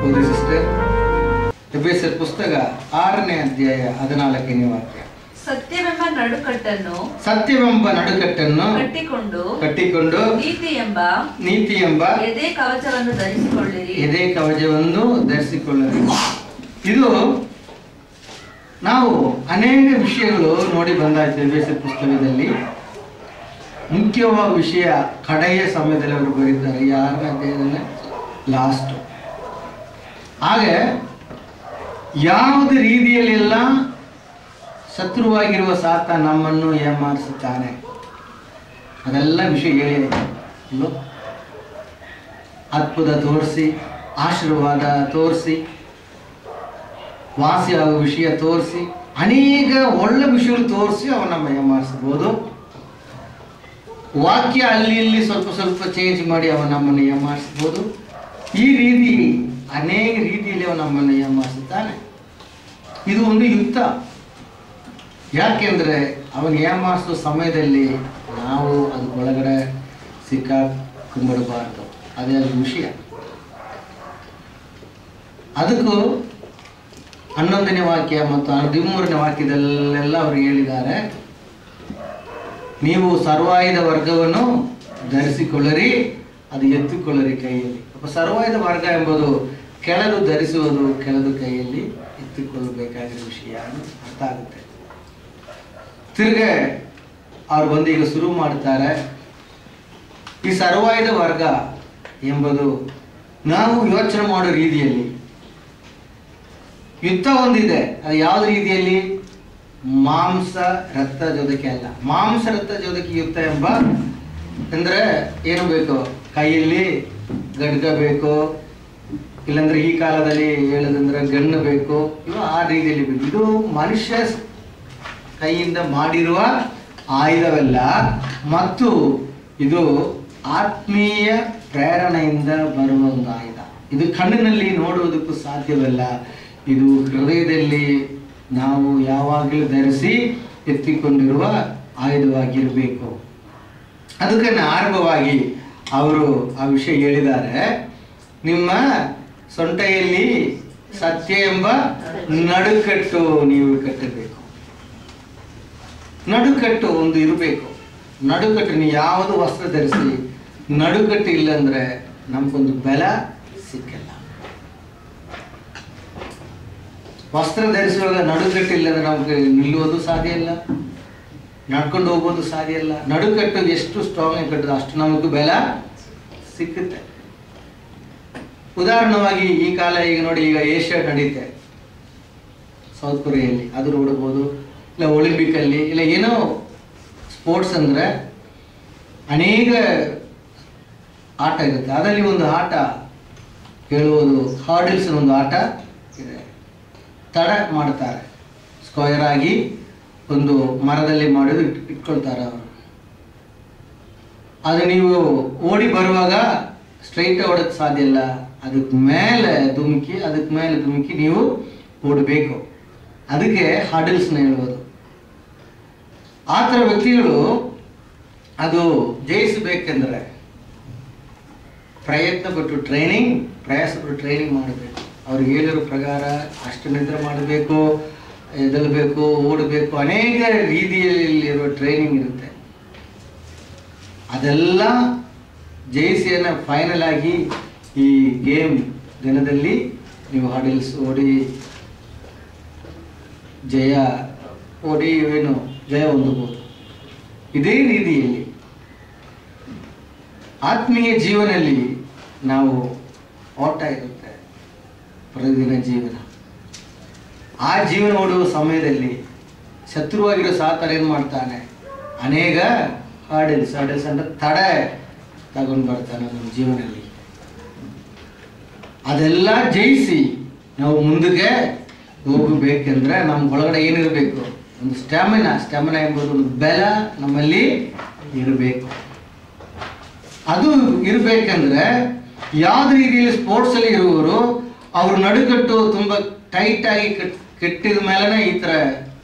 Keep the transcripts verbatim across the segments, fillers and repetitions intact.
ಓದಿ ಸಿಸ್ಟರ್. ಎಫೆಸರ್ ಪುಸ್ತಕ ಆರನೇ ಅಧ್ಯಾಯ ಹದಿನಾಲ್ಕನೇ ವಾಕ್ಯ. ಸತ್ಯವೆಂಬ ನಡುಕಟ್ಟನ್ನು ಸತ್ಯವೆಂಬ ನಡುಕಟ್ಟನ್ನು ಕಟ್ಟಿಕೊಂಡು ಕಟ್ಟಿಕೊಂಡು ನೀತಿ ಎಂಬ ನೀತಿ ಎಂಬ ಎದೆ ಕವಚವನ್ನು ಧರಿಸಿಕೊಳ್ಳಿರಿ ಎದೆ ಕವಚವನ್ನು ಧರಿಸಿಕೊಳ್ಳಿರಿ. ಇದು ನಾವು ಅನೇಕ ವಿಷಯಗಳು ನೋಡಿ ಬಂದಾಯ್ತು ಎಫೆಸರ್ ಪುಸ್ತಕದಲ್ಲಿ. ಮುಖ್ಯವಾದ ವಿಷಯ ಕಡೆಯ ಸಮಯದಲ್ಲಿ ಅವರು ಬರೀತಾರೆ, ಯಾರನೇ ಅಧ್ಯಾಯದಲ್ಲಿ ಲಾಸ್ಟ್. ಹಾಗೆ ಯಾವುದೇ ರೀತಿಯಲ್ಲೆಲ್ಲ ಶತ್ರುವಾಗಿರುವ ಸಾತ ನಮ್ಮನ್ನು ಏಮಾರಿಸುತ್ತಾನೆ ಅದೆಲ್ಲ ವಿಷಯ ಹೇಳಿ ಅದ್ಭುತ ತೋರಿಸಿ, ಆಶೀರ್ವಾದ ತೋರಿಸಿ, ವಾಸಿಯಾಗುವ ವಿಷಯ ತೋರಿಸಿ, ಅನೇಕ ಒಳ್ಳೆ ವಿಷಯಗಳು ತೋರಿಸಿ ಅವನ ನಮ್ಮ ಏಮಾರಿಸಬಹುದು. ವಾಕ್ಯ ಅಲ್ಲಿ ಇಲ್ಲಿ ಸ್ವಲ್ಪ ಸ್ವಲ್ಪ ಚೇಂಜ್ ಮಾಡಿ ಅವನ ನಮ್ಮನ್ನು ಏಮಾರಿಸಬಹುದು. ಈ ರೀತಿ ಅನೇಕ ರೀತಿಯಲ್ಲಿ ಅವನ ನಮ್ಮನ್ನು ಏಮಾರಿಸುತ್ತಾನೆ. ಇದು ಒಂದು ಯುದ್ಧ. ಯಾಕೆಂದರೆ ಅವನು ಏಮಾರಿಸುವ ಸಮಯದಲ್ಲಿ ನಾವು ಅದಕ್ಕೊಳಗಡೆ ಸಿಕ್ಕಾಕೊಂಡ್ಬಿಡಬಾರ್ದು. ಅದೇ ಅದು ವಿಷಯ. ಅದಕ್ಕೂ ಹನ್ನೊಂದನೇ ವಾಕ್ಯ ಮತ್ತು ಹದಿಮೂರನೇ ವಾಕ್ಯದಲ್ಲೆಲ್ಲ ಅವರು ಹೇಳಿದ್ದಾರೆ, ನೀವು ಸರ್ವಾಯುಧ ವರ್ಗವನ್ನು ಧರಿಸಿಕೊಳ್ಳರಿ, ಅದು ಎತ್ತಿಕೊಳ್ಳರಿ ಕೈಯಲ್ಲಿ. ಅಪ್ಪ ಸರ್ವಾಯುಧ ವರ್ಗ ಎಂಬುದು ಕೆಳದು ಧರಿಸುವುದು, ಕೆಳದು ಕೈಯಲ್ಲಿ ಎತ್ತಿಕೊಳ್ಳಬೇಕಾಗಿರೋ ವಿಷಯ ಅರ್ಥ ಆಗುತ್ತೆ. ತಿರ್ಗೆ ಅವ್ರು ಬಂದು ಈಗ ಶುರು ಮಾಡ್ತಾರೆ. ಈ ಸರ್ವಾಯುಧ ವರ್ಗ ಎಂಬುದು ನಾವು ಯೋಚನೆ ಮಾಡೋ ರೀತಿಯಲ್ಲಿ ಯುದ್ಧ ಒಂದಿದೆ. ಅದು ಯಾವ ರೀತಿಯಲ್ಲಿ? ಮಾಂಸ ರಕ್ತ ಜೋದಕ್ಕೆ ಅಲ್ಲ. ಮಾಂಸ ರಕ್ತ ಜೋದಕ್ಕೆ ಯುದ್ಧ ಎಂಬ ಅಂದರೆ ಏನು ಬೇಕು? ಕೈಯಲ್ಲಿ ಗಡ್ಗ ಬೇಕು, ಇಲ್ಲಾಂದ್ರೆ ಈ ಕಾಲದಲ್ಲಿ ಹೇಳೋದಂದ್ರೆ ಗಣ್ಣು ಬೇಕು. ಇವು ಆ ರೀತಿಯಲ್ಲಿ ಬೇಕು. ಇದು ಮನುಷ್ಯ ಕೈಯಿಂದ ಮಾಡಿರುವ ಆಯುಧವಲ್ಲ, ಮತ್ತು ಇದು ಆತ್ಮೀಯ ಪ್ರೇರಣೆಯಿಂದ ಬರುವ ಒಂದು ಆಯುಧ. ಇದು ಕಣ್ಣಿನಲ್ಲಿ ನೋಡುವುದಕ್ಕೂ ಸಾಧ್ಯವಲ್ಲ. ಇದು ಹೃದಯದಲ್ಲಿ ನಾವು ಯಾವಾಗಲೂ ಧರಿಸಿ ಎತ್ತಿಕೊಂಡಿರುವ ಆಯುಧವಾಗಿರಬೇಕು. ಅದಕ್ಕೆ ಆರಂಭವಾಗಿ ಅವರು ಆ ವಿಷಯ ಹೇಳಿದ್ದಾರೆ. ನಿಮ್ಮ ಸೊಂಟೆಯಲ್ಲಿ ಸತ್ಯ ಎಂಬ ನಡುಕಟ್ಟು ನೀವು ಕಟ್ಟಬೇಕು. ನಡುಕಟ್ಟು ಒಂದು ಇರಬೇಕು. ನಡುಕಟ್ಟು ನೀವು ಯಾವುದು ವಸ್ತ್ರ ಧರಿಸಿ ನಡುಕಟ್ಟು ಇಲ್ಲಂದ್ರೆ ನಮಗೊಂದು ಬೆಲ ಸಿಕ್ಕಲ್ಲ. ವಸ್ತ್ರ ಧರಿಸುವಾಗ ನಡುಕಟ್ಟು ಇಲ್ಲಂದ್ರೆ ನಮಗೆ ನಿಲ್ಲುವುದು ಸಾಧ್ಯ ಇಲ್ಲ, ನಡ್ಕೊಂಡು ಹೋಗೋದು ಸಾಧ್ಯ ಇಲ್ಲ. ನಡುಕಟ್ಟು ಎಷ್ಟು ಸ್ಟ್ರಾಂಗ್ ಆಗಿ ಕಟ್ಟೋದು ಅಷ್ಟು ನಮಗೂ ಬೆಲ ಸಿಕ್ಕುತ್ತೆ. ಉದಾಹರಣವಾಗಿ ಈ ಕಾಲ ಈಗ ನೋಡಿ, ಈಗ ಏಷ್ಯಾ ನಡೀತೆ ಸೌತ್ ಕೊರಿಯಲ್ಲಿ, ಅದು ನೋಡ್ಬೋದು. ಇಲ್ಲ ಒಲಿಂಪಿಕಲ್ಲಿ, ಇಲ್ಲ ಏನೋ ಸ್ಪೋರ್ಟ್ಸ್ ಅಂದರೆ ಅನೇಕ ಆಟ ಇರುತ್ತೆ. ಅದರಲ್ಲಿ ಒಂದು ಆಟ ಹೇಳುವುದು ಹಾರ್ಡಿಲ್ಸ್ ಒಂದು ಆಟ ಇದೆ. ತಡ ಮಾಡ್ತಾರೆ, ಸ್ಕ್ವಯರ್ ಆಗಿ ಒಂದು ಮರದಲ್ಲಿ ಮಾಡೋದು ಇಟ್ ಇಟ್ಕೊಳ್ತಾರೆ ಅವರು. ಅದು ನೀವು ಓಡಿ ಬರುವಾಗ ಸ್ಟ್ರೈಟ್ ಓಡೋಕ್ಕೆ ಸಾಧ್ಯ ಇಲ್ಲ. ಅದಕ್ಕೆ ಮೇಲೆ ಧುಮುಕಿ ಅದಕ್ಕೆ ಮೇಲೆ ಧುಮುಕಿ ನೀವು ಓಡಬೇಕು. ಅದಕ್ಕೆ ಹಾರ್ಡಿಲ್ಸ್ನ ಹೇಳ್ಬೋದು. ಆ ಥರ ವ್ಯಕ್ತಿಗಳು ಅದು ಜಯಿಸಬೇಕೆಂದರೆ ಪ್ರಯತ್ನ ಪಟ್ಟು ಟ್ರೈನಿಂಗ್ ಪ್ರಯಾಸ ಪಟ್ಟು ಟ್ರೈನಿಂಗ್ ಮಾಡಬೇಕು. ಅವ್ರಿಗೆ ಹೇಳಿರೋ ಪ್ರಕಾರ ಅಷ್ಟು ನಿದ್ರೆ ಮಾಡಬೇಕು, ಎದಲ್ಬೇಕು, ಓಡಬೇಕು, ಅನೇಕ ರೀತಿಯಲ್ಲಿರುವ ಟ್ರೈನಿಂಗ್ ಇರುತ್ತೆ. ಅದೆಲ್ಲ ಜಯಿಸಿಯನ್ನು ಫೈನಲ್ ಆಗಿ ಈ ಗೇಮ್ ದಿನದಲ್ಲಿ ನೀವು ಹಾರ್ಡಿಲ್ಸ್ ಓಡಿ ಜಯ ಓಡಿ ಏನು ಜಯ ಹೊಂದಬಹುದು. ಇದೇ ರೀತಿಯಲ್ಲಿ ಆತ್ಮೀಯ ಜೀವನದಲ್ಲಿ ನಾವು ಓಟ ಇರುತ್ತೆ, ಪ್ರತಿದಿನ ಜೀವನ. ಆ ಜೀವನ ಓಡುವ ಸಮಯದಲ್ಲಿ ಶತ್ರುವಾಗಿರೋ ಸಾತರ ಏನು ಮಾಡ್ತಾನೆ? ಅನೇಕ ಹಾರ್ಡಿಲ್ಸ್ ಹಾರ್ಡಿಲ್ಸ್ ಅಂದರೆ ತಡೆ ತಗೊಂಡು ಬರ್ತಾನೆ ನಮ್ಮ ಜೀವನದಲ್ಲಿ. ಅದೆಲ್ಲ ಜಯಿಸಿ ನಾವು ಮುಂದಕ್ಕೆ ಹೋಗಬೇಕೆಂದ್ರೆ ನಮ್ಮ ಒಳಗಡೆ ಏನಿರಬೇಕು? ಒಂದು ಸ್ಟ್ಯಾಮಿನಾ. ಸ್ಟ್ಯಾಮಿನಾ ಎಂಬುದು ಒಂದು ಬೆಲ ನಮ್ಮಲ್ಲಿ ಇರಬೇಕು. ಅದು ಇರಬೇಕಂದ್ರೆ ಯಾವ್ದು ರೀತಿಯಲ್ಲಿ ಸ್ಪೋರ್ಟ್ಸಲ್ಲಿ ಇರುವವರು ಅವರು ನಡುಕಟ್ಟು ತುಂಬ ಟೈಟಾಗಿ ಕಟ್ ಕೆಟ್ಟಿದ ಮೇಲೇ ಈ ಥರ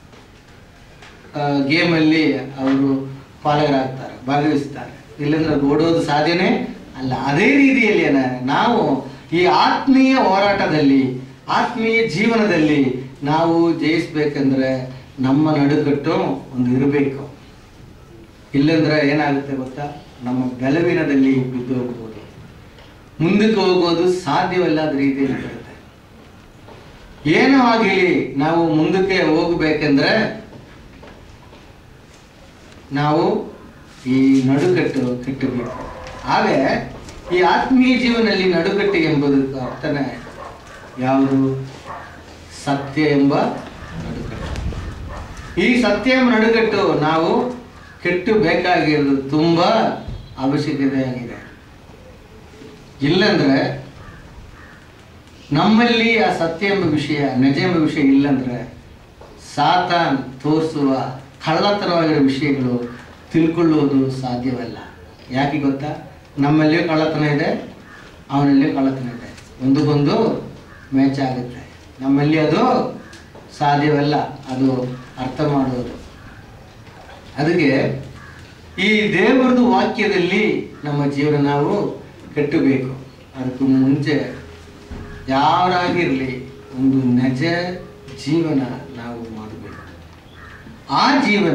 ಗೇಮಲ್ಲಿ ಅವರು ಪಾಲಕರಾಗ್ತಾರೆ, ಭಾಗವಹಿಸ್ತಾರೆ. ಇಲ್ಲಂದ್ರೆ ಓಡೋದು ಸಾಧ್ಯನೇ ಅಲ್ಲ. ಅದೇ ರೀತಿಯಲ್ಲಿ ನಾವು ಈ ಆತ್ಮೀಯ ಹೋರಾಟದಲ್ಲಿ, ಆತ್ಮೀಯ ಜೀವನದಲ್ಲಿ ನಾವು ಜಯಿಸ್ಬೇಕಂದ್ರೆ ನಮ್ಮ ನಡುಕಟ್ಟು ಒಂದು ಇರಬೇಕು. ಇಲ್ಲಂದ್ರೆ ಏನಾಗುತ್ತೆ ಗೊತ್ತಾ, ನಮ್ಮ ಬೆಲವಿನದಲ್ಲಿ ಬಿದ್ದು ಹೋಗ್ಬೋದು, ಮುಂದಕ್ಕೆ ಹೋಗೋದು ಸಾಧ್ಯವಲ್ಲದ ರೀತಿಯಲ್ಲಿ ಬರುತ್ತೆ. ಏನೋ ಆಗಲಿ ನಾವು ಮುಂದಕ್ಕೆ ಹೋಗ್ಬೇಕಂದ್ರೆ ನಾವು ಈ ನಡುಕಟ್ಟು ಕಟ್ಟಬೇಕು. ಹಾಗೆ ಈ ಆತ್ಮೀಯ ಜೀವನದಲ್ಲಿ ನಡುಕಟ್ಟು ಎಂಬುದಕ್ಕೆ ಅರ್ಥನೇ ಯಾವುದು? ಸತ್ಯ ಎಂಬ ನಡುಕಟ್ಟು. ಈ ಸತ್ಯ ಎಂಬ ನಡುಕಟ್ಟು ನಾವು ಕೆಟ್ಟು ಬೇಕಾಗಿರೋದು ತುಂಬ ಅವಶ್ಯಕತೆ ಆಗಿದೆ. ಇಲ್ಲಂದ್ರೆ ನಮ್ಮಲ್ಲಿ ಆ ಸತ್ಯ ಎಂಬ ವಿಷಯ, ನಿಜ ಎಂಬ ವಿಷಯ ಇಲ್ಲಂದ್ರೆ ಸಾತಾನ್ ತೋರಿಸುವ ಕಳ್ಳತನವಾಗಿರೋ ವಿಷಯಗಳು ತಿಳ್ಕೊಳ್ಳುವುದು ಸಾಧ್ಯವಲ್ಲ. ಯಾಕೆ ಗೊತ್ತಾ? ನಮ್ಮಲ್ಲಿಯೂ ಕಳ್ಳತನ ಇದೆ, ಅವನಲ್ಲಿಯೂ ಕಳ್ಳತನ ಇದೆ, ಒಂದಕ್ಕೊಂದು ಮ್ಯಾಚ್ ಆಗುತ್ತೆ. ನಮ್ಮಲ್ಲಿ ಅದು ಸಾಧ್ಯವಲ್ಲ, ಅದು ಅರ್ಥ ಮಾಡುವುದು. ಅದಕ್ಕೆ ಈ ದೇವರದು ವಾಕ್ಯದಲ್ಲಿ ನಮ್ಮ ಜೀವನ ನಾವು ಕಟ್ಟಬೇಕು. ಅದಕ್ಕೂ ಮುಂಚೆ ಯಾರಾಗಿರಲಿ ಒಂದು ನಿಜ ಜೀವನ ನಾವು ಮಾಡಬೇಕು. ಆ ಜೀವನ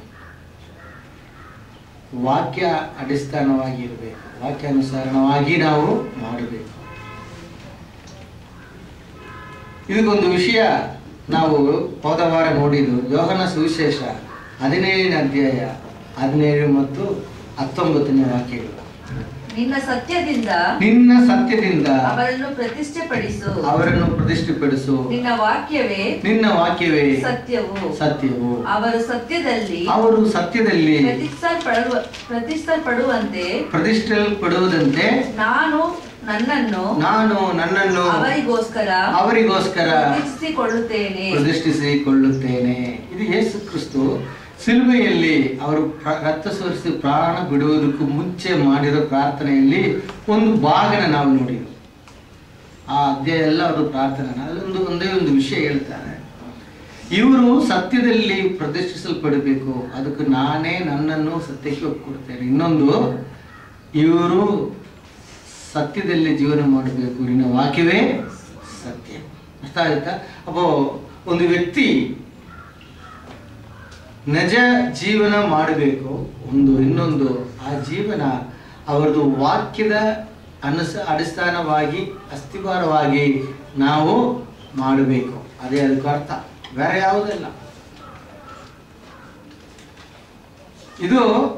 ವಾಕ್ಯ ಅಡಿಸ್ಥಾನವಾಗಿ ಇರಬೇಕು, ವಾಕ್ಯಾನುಸಾರವಾಗಿ ನಾವು ಮಾಡಬೇಕು. ಇದಕ್ಕೊಂದು ವಿಷಯ ನಾವು ಹೋದ ವಾರ ನೋಡಿದ್ದು, ಯೋಹನ ಸುವಿಶೇಷ ಹದಿನೇಳನೇ ಅಧ್ಯಾಯ ಹದಿನೇಳು ಮತ್ತು ಹತ್ತೊಂಬತ್ತನೇ ವಾಕ್ಯಗಳು. ನಿನ್ನ ಸತ್ಯದಿಂದ ನಿನ್ನ ಸತ್ಯದಿಂದ ಅವರನ್ನು ಪ್ರತಿಷ್ಠೆಪಡಿಸು ಅವರನ್ನು ಪ್ರತಿಷ್ಠೆಪಡಿಸು ನಿನ್ನ ವಾಕ್ಯವೇ ನಿನ್ನ ವಾಕ್ಯವೇ ಸತ್ಯವು ಸತ್ಯವು ಅವರು ಸತ್ಯದಲ್ಲಿ ಅವರು ಸತ್ಯದಲ್ಲಿ ಪ್ರತಿಷ್ಠಲ್ಪಡುವ ಪ್ರತಿಷ್ಠಲ್ಪಡುವಂತೆ ಪ್ರತಿಷ್ಠಲ್ಪಡುವುದಂತೆ ನಾನು ನನ್ನನ್ನು ನಾನು ನನ್ನನ್ನು ಅವರಿಗೋಸ್ಕರ ಅವರಿಗೋಸ್ಕರ ಪ್ರತಿಷ್ಠಿಸಿಕೊಳ್ಳುತ್ತೇನೆ ಪ್ರತಿಷ್ಠಿಸಿಕೊಳ್ಳುತ್ತೇನೆ. ಇದು ಯೇಸು ಕ್ರಿಸ್ತು ಸಿಲುಬೆಯಲ್ಲಿ ಅವರು ರಕ್ತ ಸುರಿಸಿ ಪ್ರಾಣ ಬಿಡುವುದಕ್ಕೂ ಮುಂಚೆ ಮಾಡಿರೋ ಪ್ರಾರ್ಥನೆಯಲ್ಲಿ ಒಂದು ಭಾಗನ ನಾವು ನೋಡಿದ್ವಿ. ಆ ಅಧ್ಯಾಯ ಎಲ್ಲ ಅವರು ಪ್ರಾರ್ಥನೆ ಅಲ್ಲೊಂದು ಒಂದೇ ಒಂದು ವಿಷಯ ಹೇಳ್ತಾರೆ, ಇವರು ಸತ್ಯದಲ್ಲಿ ಪ್ರತಿಷ್ಠಿಸಲ್ಪಡಬೇಕು, ಅದಕ್ಕೆ ನಾನೇ ನನ್ನನ್ನು ಸತ್ಯಕ್ಕೆ ಒಪ್ಪಿಕೊಡ್ತೇನೆ. ಇನ್ನೊಂದು, ಇವರು ಸತ್ಯದಲ್ಲಿ ಜೀವನ ಮಾಡಬೇಕು, ನಿನ್ನ ವಾಕ್ಯವೇ ಸತ್ಯ. ಅರ್ಥ ಆಗುತ್ತಾ? ಅಪ್ಪೋ ಒಂದು ವ್ಯಕ್ತಿ ನಿಜ ಜೀವನ ಮಾಡಬೇಕು, ಒಂದು ಇನ್ನೊಂದು ಆ ಜೀವನ ಅವರದು ವಾಕ್ಯದ ಅನುಸ ಅಡಿಸ್ಥಾನವಾಗಿ ಅಸ್ಥಿವಾರವಾಗಿ ನಾವು ಮಾಡಬೇಕು. ಅದೇ ಅದಕ್ಕೆ ಅರ್ಥ, ಬೇರೆ ಯಾವುದಲ್ಲ. ಇದು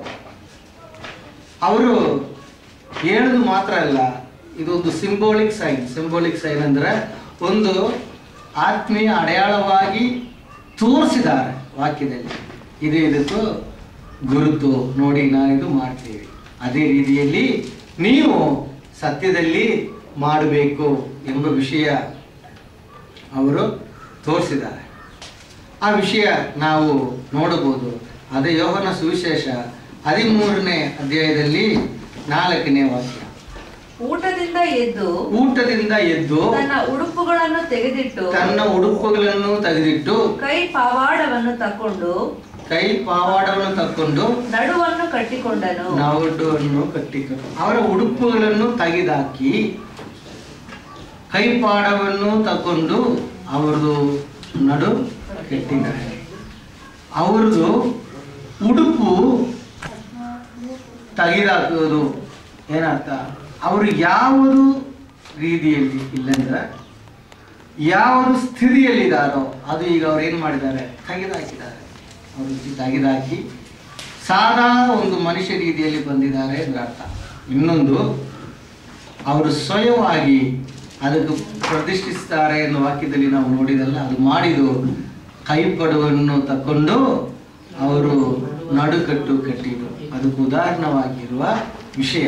ಅವರು ಹೇಳೋದು ಮಾತ್ರ ಅಲ್ಲ, ಇದೊಂದು ಸಿಂಬೋಲಿಕ್ ಸೈನ್. ಸಿಂಬೋಲಿಕ್ ಸೈನ್ ಅಂದ್ರೆ ಒಂದು ಆತ್ಮೀಯ ಅಡೆಯಾಳವಾಗಿ ತೋರಿಸಿದ್ದಾರೆ ವಾಕ್ಯದಲ್ಲಿ. ಇದೇ ಇದಕ್ಕೂ ಗುರುತು ನೋಡಿ ನಾವಿದು ಮಾಡ್ತೀವಿ. ಅದೇ ರೀತಿಯಲ್ಲಿ ನೀವು ಸತ್ಯದಲ್ಲಿ ಮಾಡಬೇಕು ಎಂಬ ವಿಷಯ ಅವರು ತೋರಿಸಿದ್ದಾರೆ. ಆ ವಿಷಯ ನಾವು ನೋಡಬಹುದು. ಅದೇ ಯೋಹನ ಸುವಿಶೇಷ ಹದಿಮೂರನೇ ಅಧ್ಯಾಯದಲ್ಲಿ ನಾಲ್ಕನೇ ವಾಕ್ಯ. ಊಟದಿಂದ ಎದ್ದು ಊಟದಿಂದ ಎದ್ದು ತನ್ನ ಉಡುಪುಗಳನ್ನು ತೆಗೆದಿಟ್ಟು ತನ್ನ ಉಡುಪುಗಳನ್ನು ತೆಗೆದಿಟ್ಟು ಕೈ ಪಾವಾಡವನ್ನು ತಕೊಂಡು ಕೈ ಪಾವಾಡವನ್ನು ತಕ್ಕೊಂಡು ನಡುವನ್ನು ಕಟ್ಟಿಕೊಂಡನು ನಡುವನ್ನು ಕಟ್ಟಿಕೊಂಡು ಅವರ ಉಡುಪುಗಳನ್ನು ತೆಗೆದಾಕಿ ಕೈ ಪಾಡವನ್ನು ತಕೊಂಡು ಅವರದು ನಡು ಕಟ್ಟಿದ್ದಾರೆ. ಅವರದು ಉಡುಪು ತೆಗೆದಾಕೋದು ಏನರ್ಥ? ಅವರು ಯಾವುದು ರೀತಿಯಲ್ಲಿ ಇಲ್ಲಂದ್ರೆ ಯಾವುದು ಸ್ಥಿತಿಯಲ್ಲಿದ್ದಾರೋ ಅದು ಈಗ ಅವ್ರು ಏನು ಮಾಡಿದ್ದಾರೆ, ತೆಗೆದಾಕಿದ್ದಾರೆ. ಅವರು ತೆಗೆದಾಕಿ ಸಾದಾ ಒಂದು ಮನುಷ್ಯ ರೀತಿಯಲ್ಲಿ ಬಂದಿದ್ದಾರೆ ಅಂದ್ರೆ ಅರ್ಥ. ಇನ್ನೊಂದು, ಅವರು ಸ್ವಯವಾಗಿ ಅದಕ್ಕೆ ಪ್ರತಿಷ್ಠಿಸ್ತಾರೆ ಎನ್ನುವ ವಾಕ್ಯದಲ್ಲಿ ನಾವು ನೋಡಿದಲ್ಲ, ಅದು ಮಾಡಿದು ಕೈಪಡುವನ್ನು ತಕೊಂಡು ಅವರು ನಡುಕಟ್ಟು ಕಟ್ಟಿದ್ರು. ಅದಕ್ಕೆ ಉದಾಹರಣವಾಗಿರುವ ವಿಷಯ.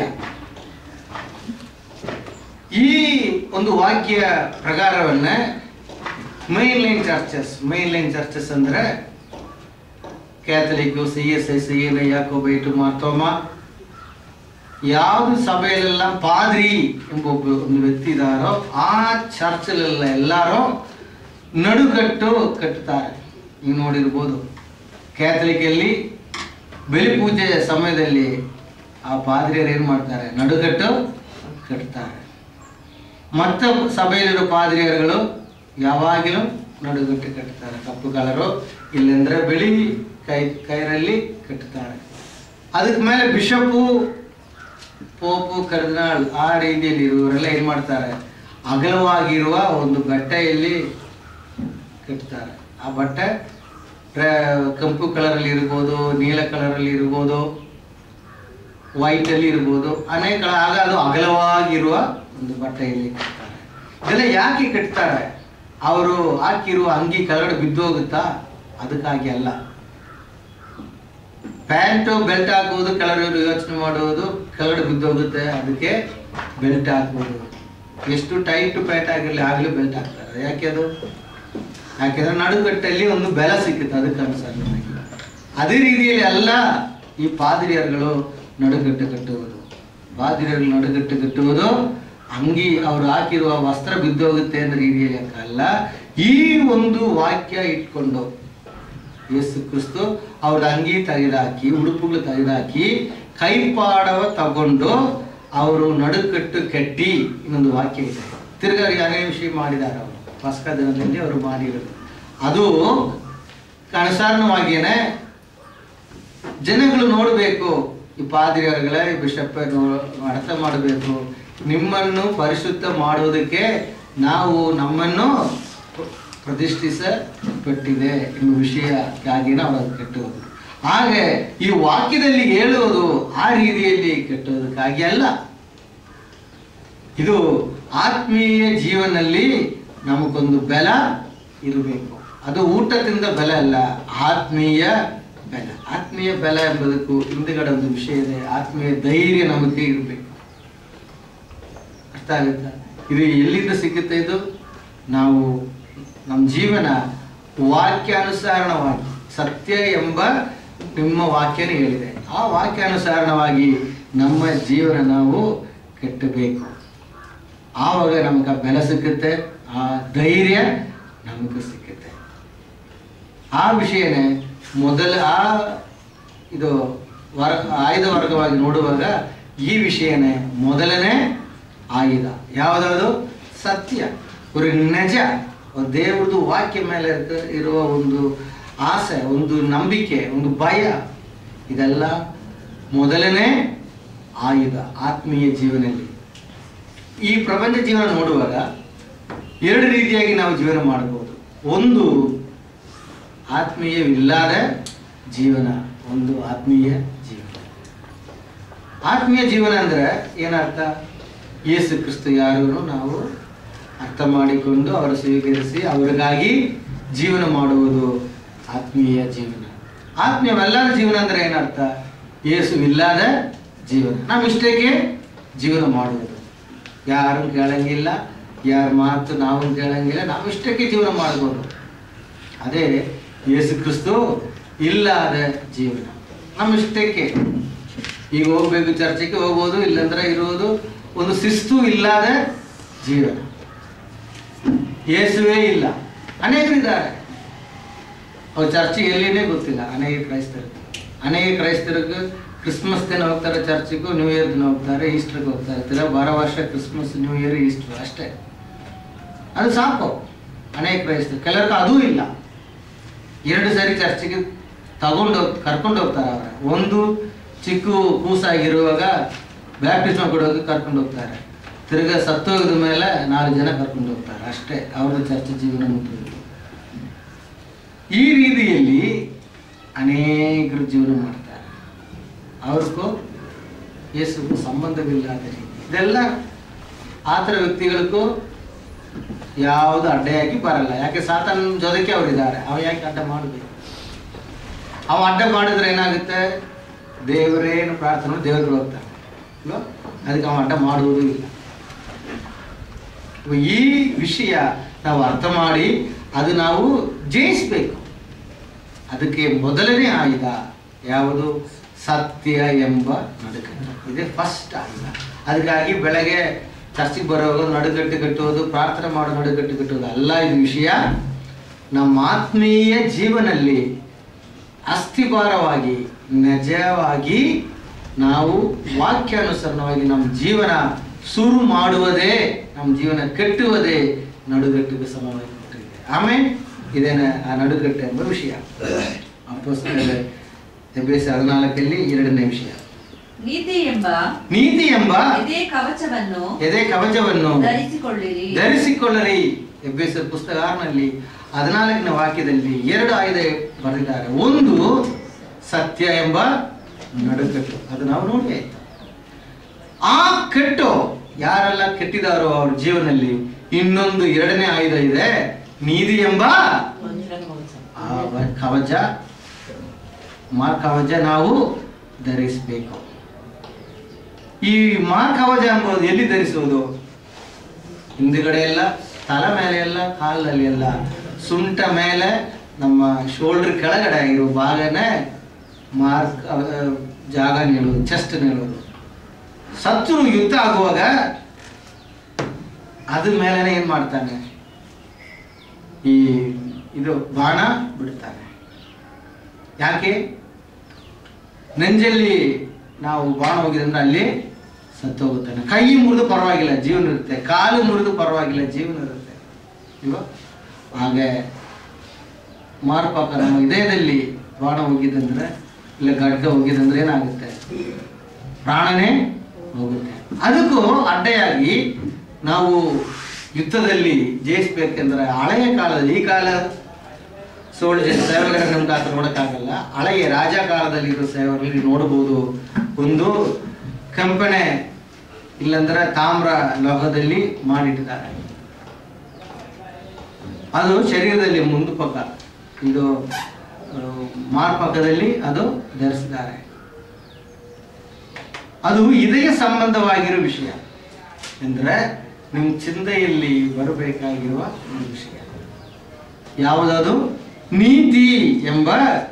ಈ ಒಂದು ವಾಕ್ಯ ಪ್ರಕಾರವನ್ನ main line churches main line churches ಅಂದ್ರೆ Catholic, C S I, C N I, Jacobite, Marthoma, ಯಾವುದು ಸಭೆಯಲ್ಲೆಲ್ಲ ಪಾದ್ರಿ ಎಂಬ ಒಂದು ವ್ಯಕ್ತಿ ಇದ್ದಾರೋ ಆ ಚರ್ಚಲ್ಲೆಲ್ಲ ಎಲ್ಲರೂ ನಡುಕಟ್ಟು ಕಟ್ಟುತ್ತಾರೆ. ನೀವು ನೋಡಿರ್ಬೋದು, ಕ್ಯಾಥಲಿಕಲ್ಲಿ ಬಲಿ ಪೂಜೆಯ ಸಮಯದಲ್ಲಿ ಆ ಪಾದ್ರಿಯರು ಏನು ಮಾಡ್ತಾರೆ, ನಡುಕಟ್ಟು ಕಟ್ತಾರೆ. ಮತ್ತು ಸಭೆಯಲ್ಲಿರೋ ಪಾದ್ರಿಯರುಗಳು ಯಾವಾಗಲೂ ನಡುಗಟ್ಟು ಕಟ್ತಾರೆ, ಕಪ್ಪು ಕಲರು ಇಲ್ಲಂದ್ರೆ ಬಿಳಿ ಕೈ ಕೈರಲ್ಲಿ ಕಟ್ಟುತ್ತಾರೆ. ಅದಕ್ಕೆ ಮೇಲೆ ಬಿಷಪ್ಪು, ಪೋಪು, ಕರ್ದಿನಾಳ್ ಆ ರೀತಿಯಲ್ಲಿ ಇರುವವರೆಲ್ಲ ಏನು ಮಾಡ್ತಾರೆ, ಅಗಲವಾಗಿರುವ ಒಂದು ಬಟ್ಟೆಯಲ್ಲಿ ಕಟ್ತಾರೆ. ಆ ಬಟ್ಟೆ ಕೆಂಪು ಕಲರಲ್ಲಿ ಇರ್ಬೋದು, ನೀಲ ಕಲರಲ್ಲಿ ಇರ್ಬೋದು, ವೈಟಲ್ಲಿ ಇರ್ಬೋದು, ಅನೇಕ ಆಗ ಅದು ಅಗಲವಾಗಿರುವ ಒಂದು ಬಟ್ಟೆಯಲ್ಲಿ ಕಟ್ತಾರೆ. ಇದೆಲ್ಲ ಯಾಕೆ ಕಟ್ತಾರೆ? ಅವರು ಹಾಕಿರುವ ಅಂಗಿ ಕೆಳಗಡೆ ಬಿದ್ದು ಹೋಗುತ್ತಾ? ಅದಕ್ಕಾಗಿ ಅಲ್ಲ. ಪ್ಯಾಂಟು ಬೆಲ್ಟ್ ಹಾಕುವುದು ಕೆಲವರು ಯೋಚನೆ ಮಾಡುವುದು ಕೆಳಗಡೆ ಬಿದ್ದು ಹೋಗುತ್ತೆ, ಅದಕ್ಕೆ ಬೆಲ್ಟ್ ಹಾಕ್ಬೋದು. ಎಷ್ಟು ಟೈಟ್ ಪ್ಯಾಂಟ್ ಆಗಿರಲಿ ಆಗಲೂ ಬೆಲ್ಟ್ ಹಾಕ್ತಾರೆ. ಯಾಕೆ ಅದು? ಯಾಕೆಂದ್ರೆ ನಡುಗಟ್ಟಲ್ಲಿ ಒಂದು ಬೆಲೆ ಸಿಕ್ಕುತ್ತೆ, ಅದಕ್ಕೆ ಅನುಸಾರವಾಗಿ. ಅದೇ ರೀತಿಯಲ್ಲಿ ಎಲ್ಲ ಈ ಪಾದ್ರಿಯರುಗಳು ನಡುಗಟ್ಟು ಕಟ್ಟುವುದು, ಪಾದ್ರಿಯರುಗಳು ನಡುಗಟ್ಟು ಕಟ್ಟುವುದು ಅಂಗಿ ಅವರು ಹಾಕಿರುವ ವಸ್ತ್ರ ಬಿದ್ದೋಗುತ್ತೆ ಅನ್ನೋ ರೀತಿಯಲ್ಲಿ ಅಲ್ಲ. ಈ ಒಂದು ವಾಕ್ಯ ಇಟ್ಕೊಂಡು ಯೇಸು ಕ್ರಿಸ್ತು ಅವ್ರ ಅಂಗಿ ತೆಗೆದಾಕಿ, ಉಡುಪುಗಳು ತೆಗೆದಾಕಿ, ಕೈಪಾಡವ ತಗೊಂಡು ಅವರು ನಡುಕಟ್ಟು ಕಟ್ಟಿ, ಇನ್ನೊಂದು ವಾಕ್ಯ ಇದೆ. ತಿರ್ಗಾ ಅನೇಕ ವಿಷಯ ಮಾಡಿದ್ದಾರೆ ಅವರು ಪಸ್ಕ ದಿನದಲ್ಲಿ ಅವರು ಮಾಡಿರೋದು. ಅದು ಅನುಸಾರವಾಗಿಯೇ ಜನಗಳು ನೋಡಬೇಕು, ಈ ಪಾದ್ರಿಯರುಗಳೇ, ಈ ಬಿಷಪ್ ಅರ್ಥ ಮಾಡಬೇಕು, ನಿಮ್ಮನ್ನು ಪರಿಶುದ್ಧ ಮಾಡುವುದಕ್ಕೆ ನಾವು ನಮ್ಮನ್ನು ಪ್ರತಿಷ್ಠಿಸಲ್ಪಟ್ಟಿದೆ ಎಂಬ ವಿಷಯಕ್ಕಾಗಿನ ಅವರು ಕೆಟ್ಟುವುದು. ಹಾಗೆ ಈ ವಾಕ್ಯದಲ್ಲಿ ಹೇಳುವುದು ಆ ರೀತಿಯಲ್ಲಿ ಕೆಟ್ಟುವುದಕ್ಕಾಗಿ ಅಲ್ಲ. ಇದು ಆತ್ಮೀಯ ಜೀವನದಲ್ಲಿ ನಮಗೊಂದು ಬೆಲೆ ಇರಬೇಕು. ಅದು ಊಟದಿಂದ ಬೆಲೆ ಅಲ್ಲ, ಆತ್ಮೀಯ ಬೆಲೆ. ಆತ್ಮೀಯ ಬೆಲೆ ಎಂಬುದಕ್ಕೂ ಹಿಂದುಗಡೆ ಒಂದು ವಿಷಯ ಇದೆ. ಆತ್ಮೀಯ ಧೈರ್ಯ ನಮಗೆ ಇರಬೇಕು. ಅರ್ಥ ಆಗುತ್ತಾ? ಇದು ಎಲ್ಲಿಂದ ಸಿಗುತ್ತೆ? ಇದು ನಾವು ನಮ್ಮ ಜೀವನ ವಾಕ್ಯಾನುಸಾರವಾಗಿ, ಸತ್ಯ ಎಂಬ ನಿಮ್ಮ ವಾಕ್ಯನೇ ಹೇಳಿದೆ, ಆ ವಾಕ್ಯಾನುಸಾರವಾಗಿ ನಮ್ಮ ಜೀವನ ನಾವು ಕಟ್ಟಬೇಕು. ಆವಾಗ ನಮಗೆ ಬೆಲೆ ಸಿಕ್ಕುತ್ತೆ, ಆ ಧೈರ್ಯ ನಮಗೆ ಸಿಕ್ಕುತ್ತೆ. ಆ ವಿಷಯನೇ ಮೊದಲ ಆ ಇದು ವರ್ ಆಯುಧ ವರ್ಗವಾಗಿ ನೋಡುವಾಗ ಈ ವಿಷಯನೇ ಮೊದಲನೇ ಆಯುಧ. ಯಾವುದಾದ್ರು ಸತ್ಯ, ஒரு ನಿಜ, ದೇವ್ರದ್ದು ವಾಕ್ಯ ಮೇಲೆ ಇರುವ ಒಂದು ಆಸೆ, ಒಂದು ನಂಬಿಕೆ, ಒಂದು ಭಯ, ಇದೆಲ್ಲ ಮೊದಲನೇ ಆಯುಧ ಆತ್ಮೀಯ ಜೀವನದಲ್ಲಿ. ಈ ಪ್ರಪಂಚ ಜೀವನ ನೋಡುವಾಗ ಎರಡು ರೀತಿಯಾಗಿ ನಾವು ಜೀವನ ಮಾಡಬಹುದು. ಒಂದು ಆತ್ಮೀಯವಿಲ್ಲದ ಜೀವನ, ಒಂದು ಆತ್ಮೀಯ ಜೀವನ. ಆತ್ಮೀಯ ಜೀವನ ಅಂದರೆ ಏನರ್ಥ? ಯೇಸು ಕ್ರಿಸ್ತು ಯಾರನ್ನು ನಾವು ಅರ್ಥ ಮಾಡಿಕೊಂಡು ಅವರು ಸ್ವೀಕರಿಸಿ ಅವರಿಗಾಗಿ ಜೀವನ ಮಾಡುವುದು ಆತ್ಮೀಯ ಜೀವನ. ಆತ್ಮೀಯವಲ್ಲದ ಜೀವನ ಅಂದರೆ ಏನರ್ಥ? ಯೇಸುವಿಲ್ಲದ ಜೀವನ. ನಾವು ಇಷ್ಟಕ್ಕೆ ಜೀವನ ಮಾಡುವುದು, ಯಾರು ಕೇಳಂಗಿಲ್ಲ, ಯಾರ ಮಾತು ನಾವು ಕೇಳಂಗಿಲ್ಲ, ನಾವು ಇಷ್ಟಕ್ಕೆ ಜೀವನ ಮಾಡ್ಬೋದು. ಅದೇ ಯೇಸು ಕ್ರಿಸ್ತು ಇಲ್ಲದ ಜೀವನ. ನಮ್ಮ ಇಷ್ಟಕ್ಕೆ ಈಗ ಹೋಗ್ಬೇಕು, ಚರ್ಚೆಗೆ ಹೋಗ್ಬೋದು, ಇಲ್ಲಂದ್ರೆ ಇರುವುದು ಒಂದು ಶಿಸ್ತು ಇಲ್ಲದ ಜೀವನ. ಯೇಸುವೇ ಇಲ್ಲ. ಅನೇಕರಿದ್ದಾರೆ, ಅವ್ರು ಚರ್ಚಿಗೆ ಎಲ್ಲಿನೇ ಗೊತ್ತಿಲ್ಲ. ಅನೇಕ ಕ್ರೈಸ್ತರು ಅನೇಕ ಕ್ರೈಸ್ತರಿಗೆ ಕ್ರಿಸ್ಮಸ್ ದಿನ ಹೋಗ್ತಾರೆ ಚರ್ಚಿಗೂ, ನ್ಯೂ ಇಯರ್ ದಿನ ಹೋಗ್ತಾರೆ, ಈಸ್ಟರ್ಗೆ ಹೋಗ್ತಾ ಇರ್ತಾರೆ. ಬಾರ ವರ್ಷ ಕ್ರಿಸ್ಮಸ್, ನ್ಯೂ ಇಯರ್, ಈಸ್ಟರ್ ಅಷ್ಟೇ, ಅದು ಸಾಕು. ಅನೇಕ ಕ್ರೈಸ್ತರು, ಕೆಲವ್ರಿಗೆ ಅದೂ ಇಲ್ಲ. ಎರಡು ಸಾರಿ ಚರ್ಚಿಗೆ ತಗೊಂಡು ಕರ್ಕೊಂಡು ಹೋಗ್ತಾರೆ. ಅವರ ಒಂದು ಚಿಕ್ಕ ಕೂಸಾಗಿರುವಾಗ ಬ್ಯಾಪ್ಟಿಸ್ಮ್ ಕೊಡೋಕೆ ಕರ್ಕೊಂಡು ಹೋಗ್ತಾರೆ, ತಿರ್ಗಾ ಸತ್ತೋಗಿದ ಮೇಲೆ ನಾಲ್ಕು ಜನ ಕರ್ಕೊಂಡು ಹೋಗ್ತಾರೆ, ಅಷ್ಟೇ ಅವ್ರದ್ದು ಚರ್ಚೆ ಜೀವನ ಮುಗಿದು. ಈ ರೀತಿಯಲ್ಲಿ ಅನೇಕರು ಜೀವನ ಮಾಡ್ತಾರೆ, ಅವ್ರಿಗೂ ಯೇಸುಗೂ ಸಂಬಂಧವಿಲ್ಲದ ರೀತಿ. ಇದೆಲ್ಲ ಆ ಥರ ವ್ಯಕ್ತಿಗಳಿಗೂ ಯಾವುದು ಅಡ್ಡೆಯಾಗಿ ಬರಲ್ಲ. ಯಾಕೆ? ಸಾತಾನ ಜೊತೆಗೆ ಅವರಿದ್ದಾರೆ, ಅವ ಯಾಕೆ ಅಡ್ಡ ಮಾಡಬೇಕು? ಅವ ಅಡ್ಡ ಮಾಡಿದ್ರೆ ಏನಾಗುತ್ತೆ? ದೇವರೇನು ಪ್ರಾರ್ಥನೆ ದೇವರಿಗೆ ಹೋಗ್ತಾರೆ, ಅದಕ್ಕೆ ಅವ ಅಡ್ಡ ಮಾಡುವುದೂ ಇಲ್ಲ. ಈ ವಿಷಯ ನಾವು ಅರ್ಥ ಮಾಡಿ ಅದು ನಾವು ಜಯಿಸಬೇಕು. ಅದಕ್ಕೆ ಮೊದಲನೇ ಆಯುಧ ಯಾವುದು? ಸತ್ಯ ಎಂಬ ನಡುಕಟ್ಟು. ಇದೇ ಫಸ್ಟ್ ಆಯುಧ. ಅದಕ್ಕಾಗಿ ಬೆಳಗ್ಗೆ ಚರ್ಚಿಗೆ ಬರೋದು ನಡುಗಟ್ಟು ಕಟ್ಟುವುದು, ಪ್ರಾರ್ಥನೆ ಮಾಡೋ ನಡುಗಟ್ಟು ಕಟ್ಟುವುದು ಅಲ್ಲ. ಇದು ವಿಷಯ ನಮ್ಮ ಆತ್ಮೀಯ ಜೀವನದಲ್ಲಿ ಅಸ್ಥಿಭಾರವಾಗಿ ನಿಜವಾಗಿ ನಾವು ವಾಕ್ಯಾನುಸಾರವಾಗಿ ನಮ್ಮ ಜೀವನ ಶುರು ಮಾಡುವುದೇ ನಮ್ಮ ಜೀವನ ಕಟ್ಟುವುದೇ ನಡುಗಟ್ಟಿಗೆ ಸಮವಾಗಿ ಕೊಟ್ಟಿದೆ. ಆಮೇಲೆ ಇದೇನ ಆ ನಡುಗಟ್ಟು ಎಂಬ ವಿಷಯ. ಅಪೊಸ್ತಲರ ಎಫೆಸ ಹದಿನಾಲ್ಕಲ್ಲಿ ಎರಡನೇ ವಿಷಯ, ನೀತಿ ಎಂಬ ನೀತಿ ಎಂಬ ಎದೆ ಕವಚವನ್ನು ಎದೆ ಕವಚವನ್ನು ಧರಿಸಿಕೊಳ್ಳಿರಿ ಧರಿಸಿಕೊಳ್ಳರಿ. ಎಫೆಸರ ಪುಸ್ತಕ ಆರನಲ್ಲಿ ಹದಿನಾಲ್ಕನೇ ವಾಕ್ಯದಲ್ಲಿ ಎರಡು ಆಯ್ದೆ ಬರೆದಿದ್ದಾರೆ. ಒಂದು ಸತ್ಯ ಎಂಬ ನಡುಕಟ್ಟು, ಅದು ನಾವು ನೋಡಿ ಆಯ್ತು. ಆ ಕಟ್ಟು ಯಾರೆಲ್ಲ ಕೆಟ್ಟಿದಾರೋ ಅವ್ರ ಜೀವನದಲ್ಲಿ ಇನ್ನೊಂದು ಎರಡನೇ ಆಯುಧ ಇದೆ, ನೀತಿ ಎಂಬ ಕವಚ. ಮಾ ಕವಚ ನಾವು ಧರಿಸಬೇಕು. ಈ ಮಾ ಕವಚ ಎಂಬುದು ಎಲ್ಲಿ ಧರಿಸುವುದು? ಹಿಂದುಗಡೆ ಎಲ್ಲ, ತಲೆ ಮೇಲೆ ಎಲ್ಲ, ಕಾಲಲ್ಲಿ ಎಲ್ಲ, ಸುಂಟ ಮೇಲೆ, ನಮ್ಮ ಶೋಲ್ಡರ್ ಕೆಳಗಡೆ ಇರೋ ಭಾಗನೇ ಮಾರ್ಕ್ ಜಾಗ ನಿಲ್ಲೋದು, ಚೆಸ್ಟ್ ನಿಲ್ಲೋದು. ಶತ್ರು ಯುದ್ಧ ಆಗುವಾಗ ಅದ್ರ ಮೇಲೆ ಏನ್ ಮಾಡ್ತಾನೆ? ಈ ಇದು ಬಾಣ ಬಿಡ್ತಾನೆ. ಯಾಕೆ? ನೆಂಜಲ್ಲಿ ನಾವು ಬಾಣ ಹೋಗಿದಂದ್ರೆ ಅಲ್ಲಿ ಸತ್ತು ಹೋಗುತ್ತಾನೆ. ಕೈ ಮುರಿದು ಪರವಾಗಿಲ್ಲ, ಜೀವನ ಇರುತ್ತೆ. ಕಾಲು ಮುರಿದು ಪರವಾಗಿಲ್ಲ, ಜೀವನ ಇರುತ್ತೆ. ಇಲ್ವಾ? ಹಾಗೆ ಮಾರ್ಪಾಕ ನಮ್ಮ ಹೃದಯದಲ್ಲಿ ಬಾಣ ಹೋಗಿದಂದ್ರೆ, ಇಲ್ಲ ಗಡ್ಗ ಹೋಗಿದಂದ್ರೆ ಏನಾಗುತ್ತೆ? ಪ್ರಾಣನೇ ಹೋಗುತ್ತೆ. ಅದಕ್ಕೂ ಅಡ್ಡೆಯಾಗಿ ನಾವು ಯುದ್ಧದಲ್ಲಿ ಜಯಿಸ್ಬೇಕೆಂದ್ರೆ ಹಳೆಯ ಕಾಲದಲ್ಲಿ, ಈ ಕಾಲ ಸೋಲ್ಜರ್ ಸೇವಕರ ನಮ್ಗೆ ಆತರ ನೋಡಕ್ಕಾಗಲ್ಲ. ಹಳೆಯ ರಾಜ ಕಾಲದಲ್ಲಿ ಇರೋ ಸೇವಕರಲ್ಲಿ ನೋಡಬಹುದು, ಒಂದು ಕಂಪನೆ ಇಲ್ಲಂದ್ರೆ ತಾಮ್ರ ಲೋಹದಲ್ಲಿ ಮಾಡಿಟ್ಟಿದ್ದಾರೆ. ಅದು ಶರೀರದಲ್ಲಿ ಮುಂದು ಪಕ್ಕ, ಇದು ಮಾರ್ಪಕದಲ್ಲಿ ಅದು ಧರಿಸಿದ್ದಾರೆ. ಅದು ಇದೆಯ ಸಂಬಂಧವಾಗಿರುವ ವಿಷಯ. ಅಂದ್ರೆ ನಿಮ್ಮ ಚಿಂತೆಯಲ್ಲಿ ಬರಬೇಕಾಗಿರುವ ವಿಷಯ ಯಾವುದದು? ನೀತಿ ಎಂಬ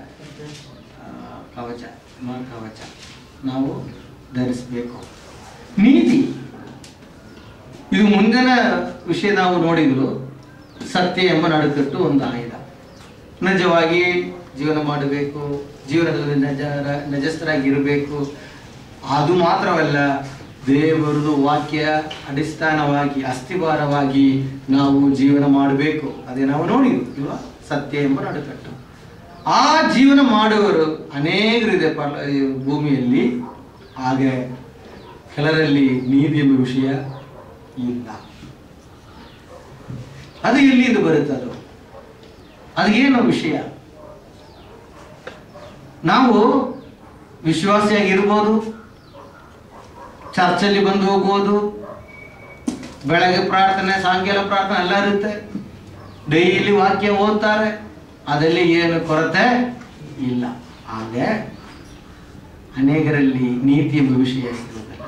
ಕವಚ, ಕವಚ ನಾವು ಧರಿಸಬೇಕು. ನೀತಿ ಇದು ಮುಂದಿನ ವಿಷಯ ನಾವು ನೋಡಿದ್ರು. ಸತ್ಯ ಎಂಬ ನಡುಕಟ್ಟು ಒಂದು ಆಯುಧ. ನಿಜವಾಗಿ ಜೀವನ ಮಾಡಬೇಕು, ಜೀವನದಲ್ಲಿ ನಜ ನಜಸ್ಥರಾಗಿರಬೇಕು. ಅದು ಮಾತ್ರವಲ್ಲ, ದೇವರದು ವಾಕ್ಯ ಅಡಿಸ್ಥಾನವಾಗಿ, ಅಸ್ಥಿವಾರವಾಗಿ ನಾವು ಜೀವನ ಮಾಡಬೇಕು. ಅದೇ ನಾವು ನೋಡಿದ್ವಿ ಇಲ್ವಾ? ಸತ್ಯ ಎಂಬ ನಡುಕಟ್ಟು. ಆ ಜೀವನ ಮಾಡುವವರು ಅನೇಕರಿದೆ ಪರ ಭೂಮಿಯಲ್ಲಿ. ಹಾಗೆ ಕೆಲರಲ್ಲಿ ನೀತಿ ಎಂಬ ವಿಷಯ ಇಲ್ಲ. ಅದು ಎಲ್ಲಿಂದ ಬರುತ್ತೆ? ಅದು ಅದೇನು ವಿಷಯ? ನಾವು ವಿಶ್ವಾಸಿಯಾಗಿರ್ಬೋದು, ಚರ್ಚಲ್ಲಿ ಬಂದು ಹೋಗ್ಬೋದು, ಬೆಳಗ್ಗೆ ಪ್ರಾರ್ಥನೆ, ಸಾಯಂಕಾಲ ಪ್ರಾರ್ಥನೆ ಎಲ್ಲ ಇರುತ್ತೆ, ಡೈಲಿ ವಾಕ್ಯ ಓದ್ತಾರೆ, ಅದರಲ್ಲಿ ಏನು ಕೊರತೆ ಇಲ್ಲ. ಹಾಗೆ ಅನೇಕರಲ್ಲಿ ನೀತಿ ಎಂಬ ವಿಷಯ ಇರುವುದಿಲ್ಲ.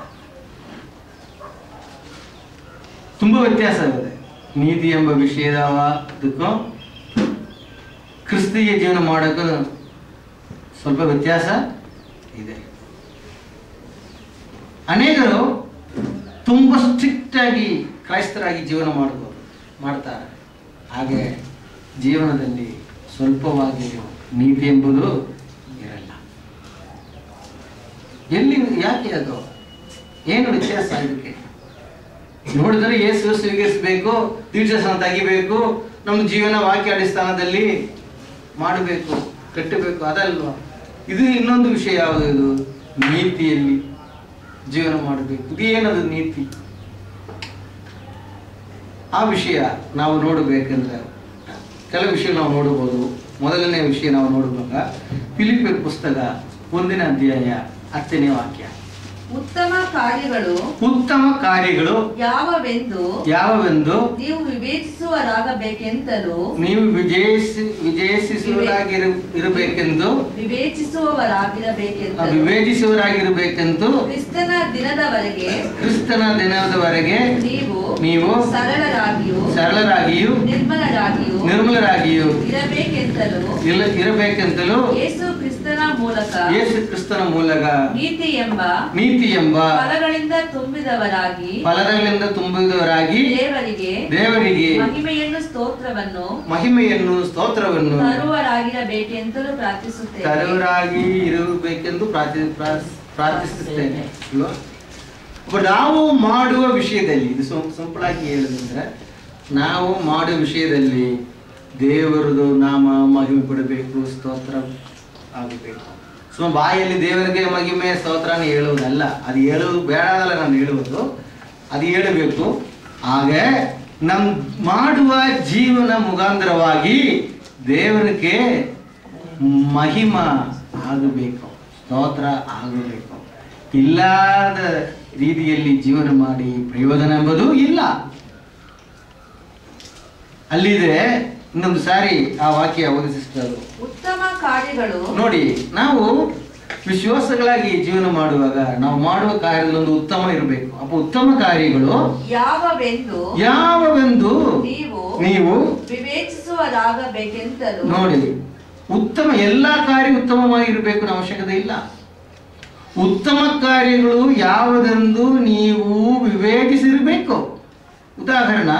ತುಂಬಾ ವ್ಯತ್ಯಾಸ ಇದೆ. ನೀತಿ ಎಂಬ ವಿಷಯದಕ್ಕೂ ಕ್ರಿಸ್ತೀಯ ಜೀವನ ಮಾಡೋಕ್ಕೂ ಸ್ವಲ್ಪ ವ್ಯತ್ಯಾಸ ಇದೆ. ಅನೇಕರು ತುಂಬ ಸ್ಟ್ರಿಕ್ಟ್ ಆಗಿ ಕ್ರೈಸ್ತರಾಗಿ ಜೀವನ ಮಾಡಬಹುದು ಮಾಡ್ತಾರೆ. ಹಾಗೆ ಜೀವನದಲ್ಲಿ ಸ್ವಲ್ಪವಾಗಿ ನೀತಿ ಎಂಬುದು ಇರಲ್ಲ. ಎಲ್ಲಿ, ಯಾಕೆ ಅದು? ಏನು ವ್ಯತ್ಯಾಸ ಇದಕ್ಕೆ? ನೋಡಿದ್ರೆ ಯೇಸು ಸ್ವೀಕರಿಸಬೇಕು, ದೀಕ್ಷಾಸ್ನಾನ ತೆಗಿಬೇಕು, ನಮ್ಮ ಜೀವನ ವಾಕ್ಯ ಅಡಿಸ್ಥಾನದಲ್ಲಿ ಮಾಡಬೇಕು, ಕಟ್ಟಬೇಕು, ಅದಲ್ವಾ? ಇದು ಇನ್ನೊಂದು ವಿಷಯ. ಯಾವುದು ಇದು? ನೀತಿಯಲ್ಲಿ ಜೀವನ ಮಾಡಬೇಕು. ಇದು ಏನದು ನೀತಿ? ಆ ವಿಷಯ ನಾವು ನೋಡಬೇಕಂದ್ರೆ ಕೆಲವು ವಿಷಯ ನಾವು ನೋಡಬಹುದು. ಮೊದಲನೇ ವಿಷಯ ನಾವು ನೋಡುವಾಗ ಫಿಲಿಪ್ಪರ ಪುಸ್ತಕ ಒಂದನೇ ಅಧ್ಯಾಯ ಹತ್ತನೇ ವಾಕ್ಯ. ಉತ್ತಮ ಕಾರ್ಯಗಳು ಉತ್ತಮ ಕಾರ್ಯಗಳು ಯಾವವೆಂದು ಯಾವವೆಂದು ನೀವು ವಿವೇಚಿಸುವರಾಗಬೇಕೆಂತಲೂ ನೀವು ವಿಜಯಿಸಿ ವಿಜಯಿಸುವರಾಗಿರು ಇರಬೇಕೆಂದು ವಿವೇಚಿಸುವವರಾಗಿರಬೇಕೆಂದು ವಿವೇಚಿಸುವರಾಗಿರಬೇಕೆಂದು ಕ್ರಿಸ್ತನ ದಿನದವರೆಗೆ ಕ್ರಿಸ್ತನ ದಿನದವರೆಗೆ ನೀವು ನೀವು ಸರಳರಾಗಿಯೂ ಸರಳರಾಗಿಯೂ ನಿರ್ಮಲರಾಗಿಯೂ ನಿರ್ಮಲರಾಗಿಯೂ ಇರಬೇಕೆಂತಲೂ ಇಲ್ಲ ಇರಬೇಕೆಂತಲೂ ಯೇಸು ಕ್ರಿಸ್ತನ ಮೂಲಕ ಯೇಸು ಕ್ರಿಸ್ತನ ಮೂಲಕ ನೀತಿ ಎಂಬ ನೀತಿ ಎಂಬ ಫಲಗಳಿಂದ ತುಂಬಿದವರಾಗಿ ಫಲಗಳಿಂದ ತುಂಬಿದವರಾಗಿ ದೇವರಿಗೆ ದೇವರಿಗೆ ಮಹಿಮೆಯನ್ನು ಸ್ತೋತ್ರವನ್ನು ಮಹಿಮೆಯನ್ನು ಸ್ತೋತ್ರವನ್ನು ತರುವರಾಗಿರಬೇಕೆಂತಲೂ ಪ್ರಾರ್ಥಿಸುತ್ತೇನೆ ತರುವರಾಗಿ ಇರಬೇಕೆಂದು ಪ್ರಾರ್ಥಿ ಪ್ರಾರ್ಥಿಸುತ್ತೇನೆ. ನಾವು ಮಾಡುವ ವಿಷಯದಲ್ಲಿ, ಇದು ಸಿಂಪಲ್ ಆಗಿ ಹೇಳೋದಂದ್ರೆ, ನಾವು ಮಾಡುವ ವಿಷಯದಲ್ಲಿ ದೇವರದು ನಾಮ ಮಹಿಮೆ ಪಡಬೇಕು, ಸ್ತೋತ್ರ ಆಗಬೇಕು. ಸೊ ಬಾಯಲ್ಲಿ ದೇವರಿಗೆ ಮಹಿಮೆ ಸ್ತೋತ್ರನ ಹೇಳುವುದಲ್ಲ, ಅದು ಹೇಳುವುದು ಬೇಡದಲ್ಲ, ನಾನು ಹೇಳುವುದು ಅದು ಹೇಳಬೇಕು. ಹಾಗೆ ನಮ್ ಮಾಡುವ ಜೀವನ ಮುಖಾಂತರವಾಗಿ ದೇವರಿಗೆ ಮಹಿಮ ಆಗಬೇಕು, ಸ್ತೋತ್ರ ಆಗಬೇಕು. ಇಲ್ಲದ ರೀತಿಯಲ್ಲಿ ಜೀವನ ಮಾಡಿ ಪ್ರಯೋಜನ ಎಂಬುದು ಇಲ್ಲ. ಅಲ್ಲಿದೆ ಇನ್ನೊಂದು ಸಾರಿ ಆ ವಾಕ್ಯ ಓದಿ ಸಿಸ್ಟರ್. ಉತ್ತಮ ಕಾರ್ಯಗಳು ನೋಡಿ, ನಾವು ವಿಶ್ವಾಸಗಳಾಗಿ ಜೀವನ ಮಾಡುವಾಗ ನಾವು ಮಾಡುವ ಕಾರ್ಯದಲ್ಲೊಂದು ಉತ್ತಮ ಇರಬೇಕು. ಅಪ್ಪ ಉತ್ತಮ ಕಾರ್ಯಗಳು ಯಾವವೆಂದು ಯಾವವೆಂದು ನೀವು ನೀವು ವಿವೇಚಿಸುವರಾಗಬೇಕೆಂತಲೂ. ನೋಡಿ, ಉತ್ತಮ ಎಲ್ಲಾ ಕಾರ್ಯ ಉತ್ತಮವಾಗಿರಬೇಕು ಅನ್ನೋ ಅವಶ್ಯಕತೆ ಇಲ್ಲ. ಉತ್ತಮ ಕಾರ್ಯಗಳು ಯಾವುದೆಂದು ನೀವು ವಿವೇಚಿಸಿರಬೇಕು. ಉದಾಹರಣೆ,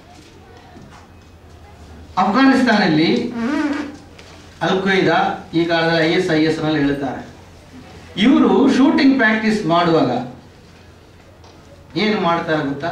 ಅಫ್ಘಾನಿಸ್ತಾನಲ್ಲಿ ಅಲ್ ಖೈದಾ ಈ ಕಾಲದಲ್ಲಿ ಐ ಎಸ್ ಐ ಎಸ್ ನಲ್ಲಿ ಹೇಳ್ತಾರೆ, ಇವರು ಶೂಟಿಂಗ್ ಪ್ರಾಕ್ಟೀಸ್ ಮಾಡುವಾಗ ಏನು ಮಾಡ್ತಾರೆ ಗೊತ್ತಾ?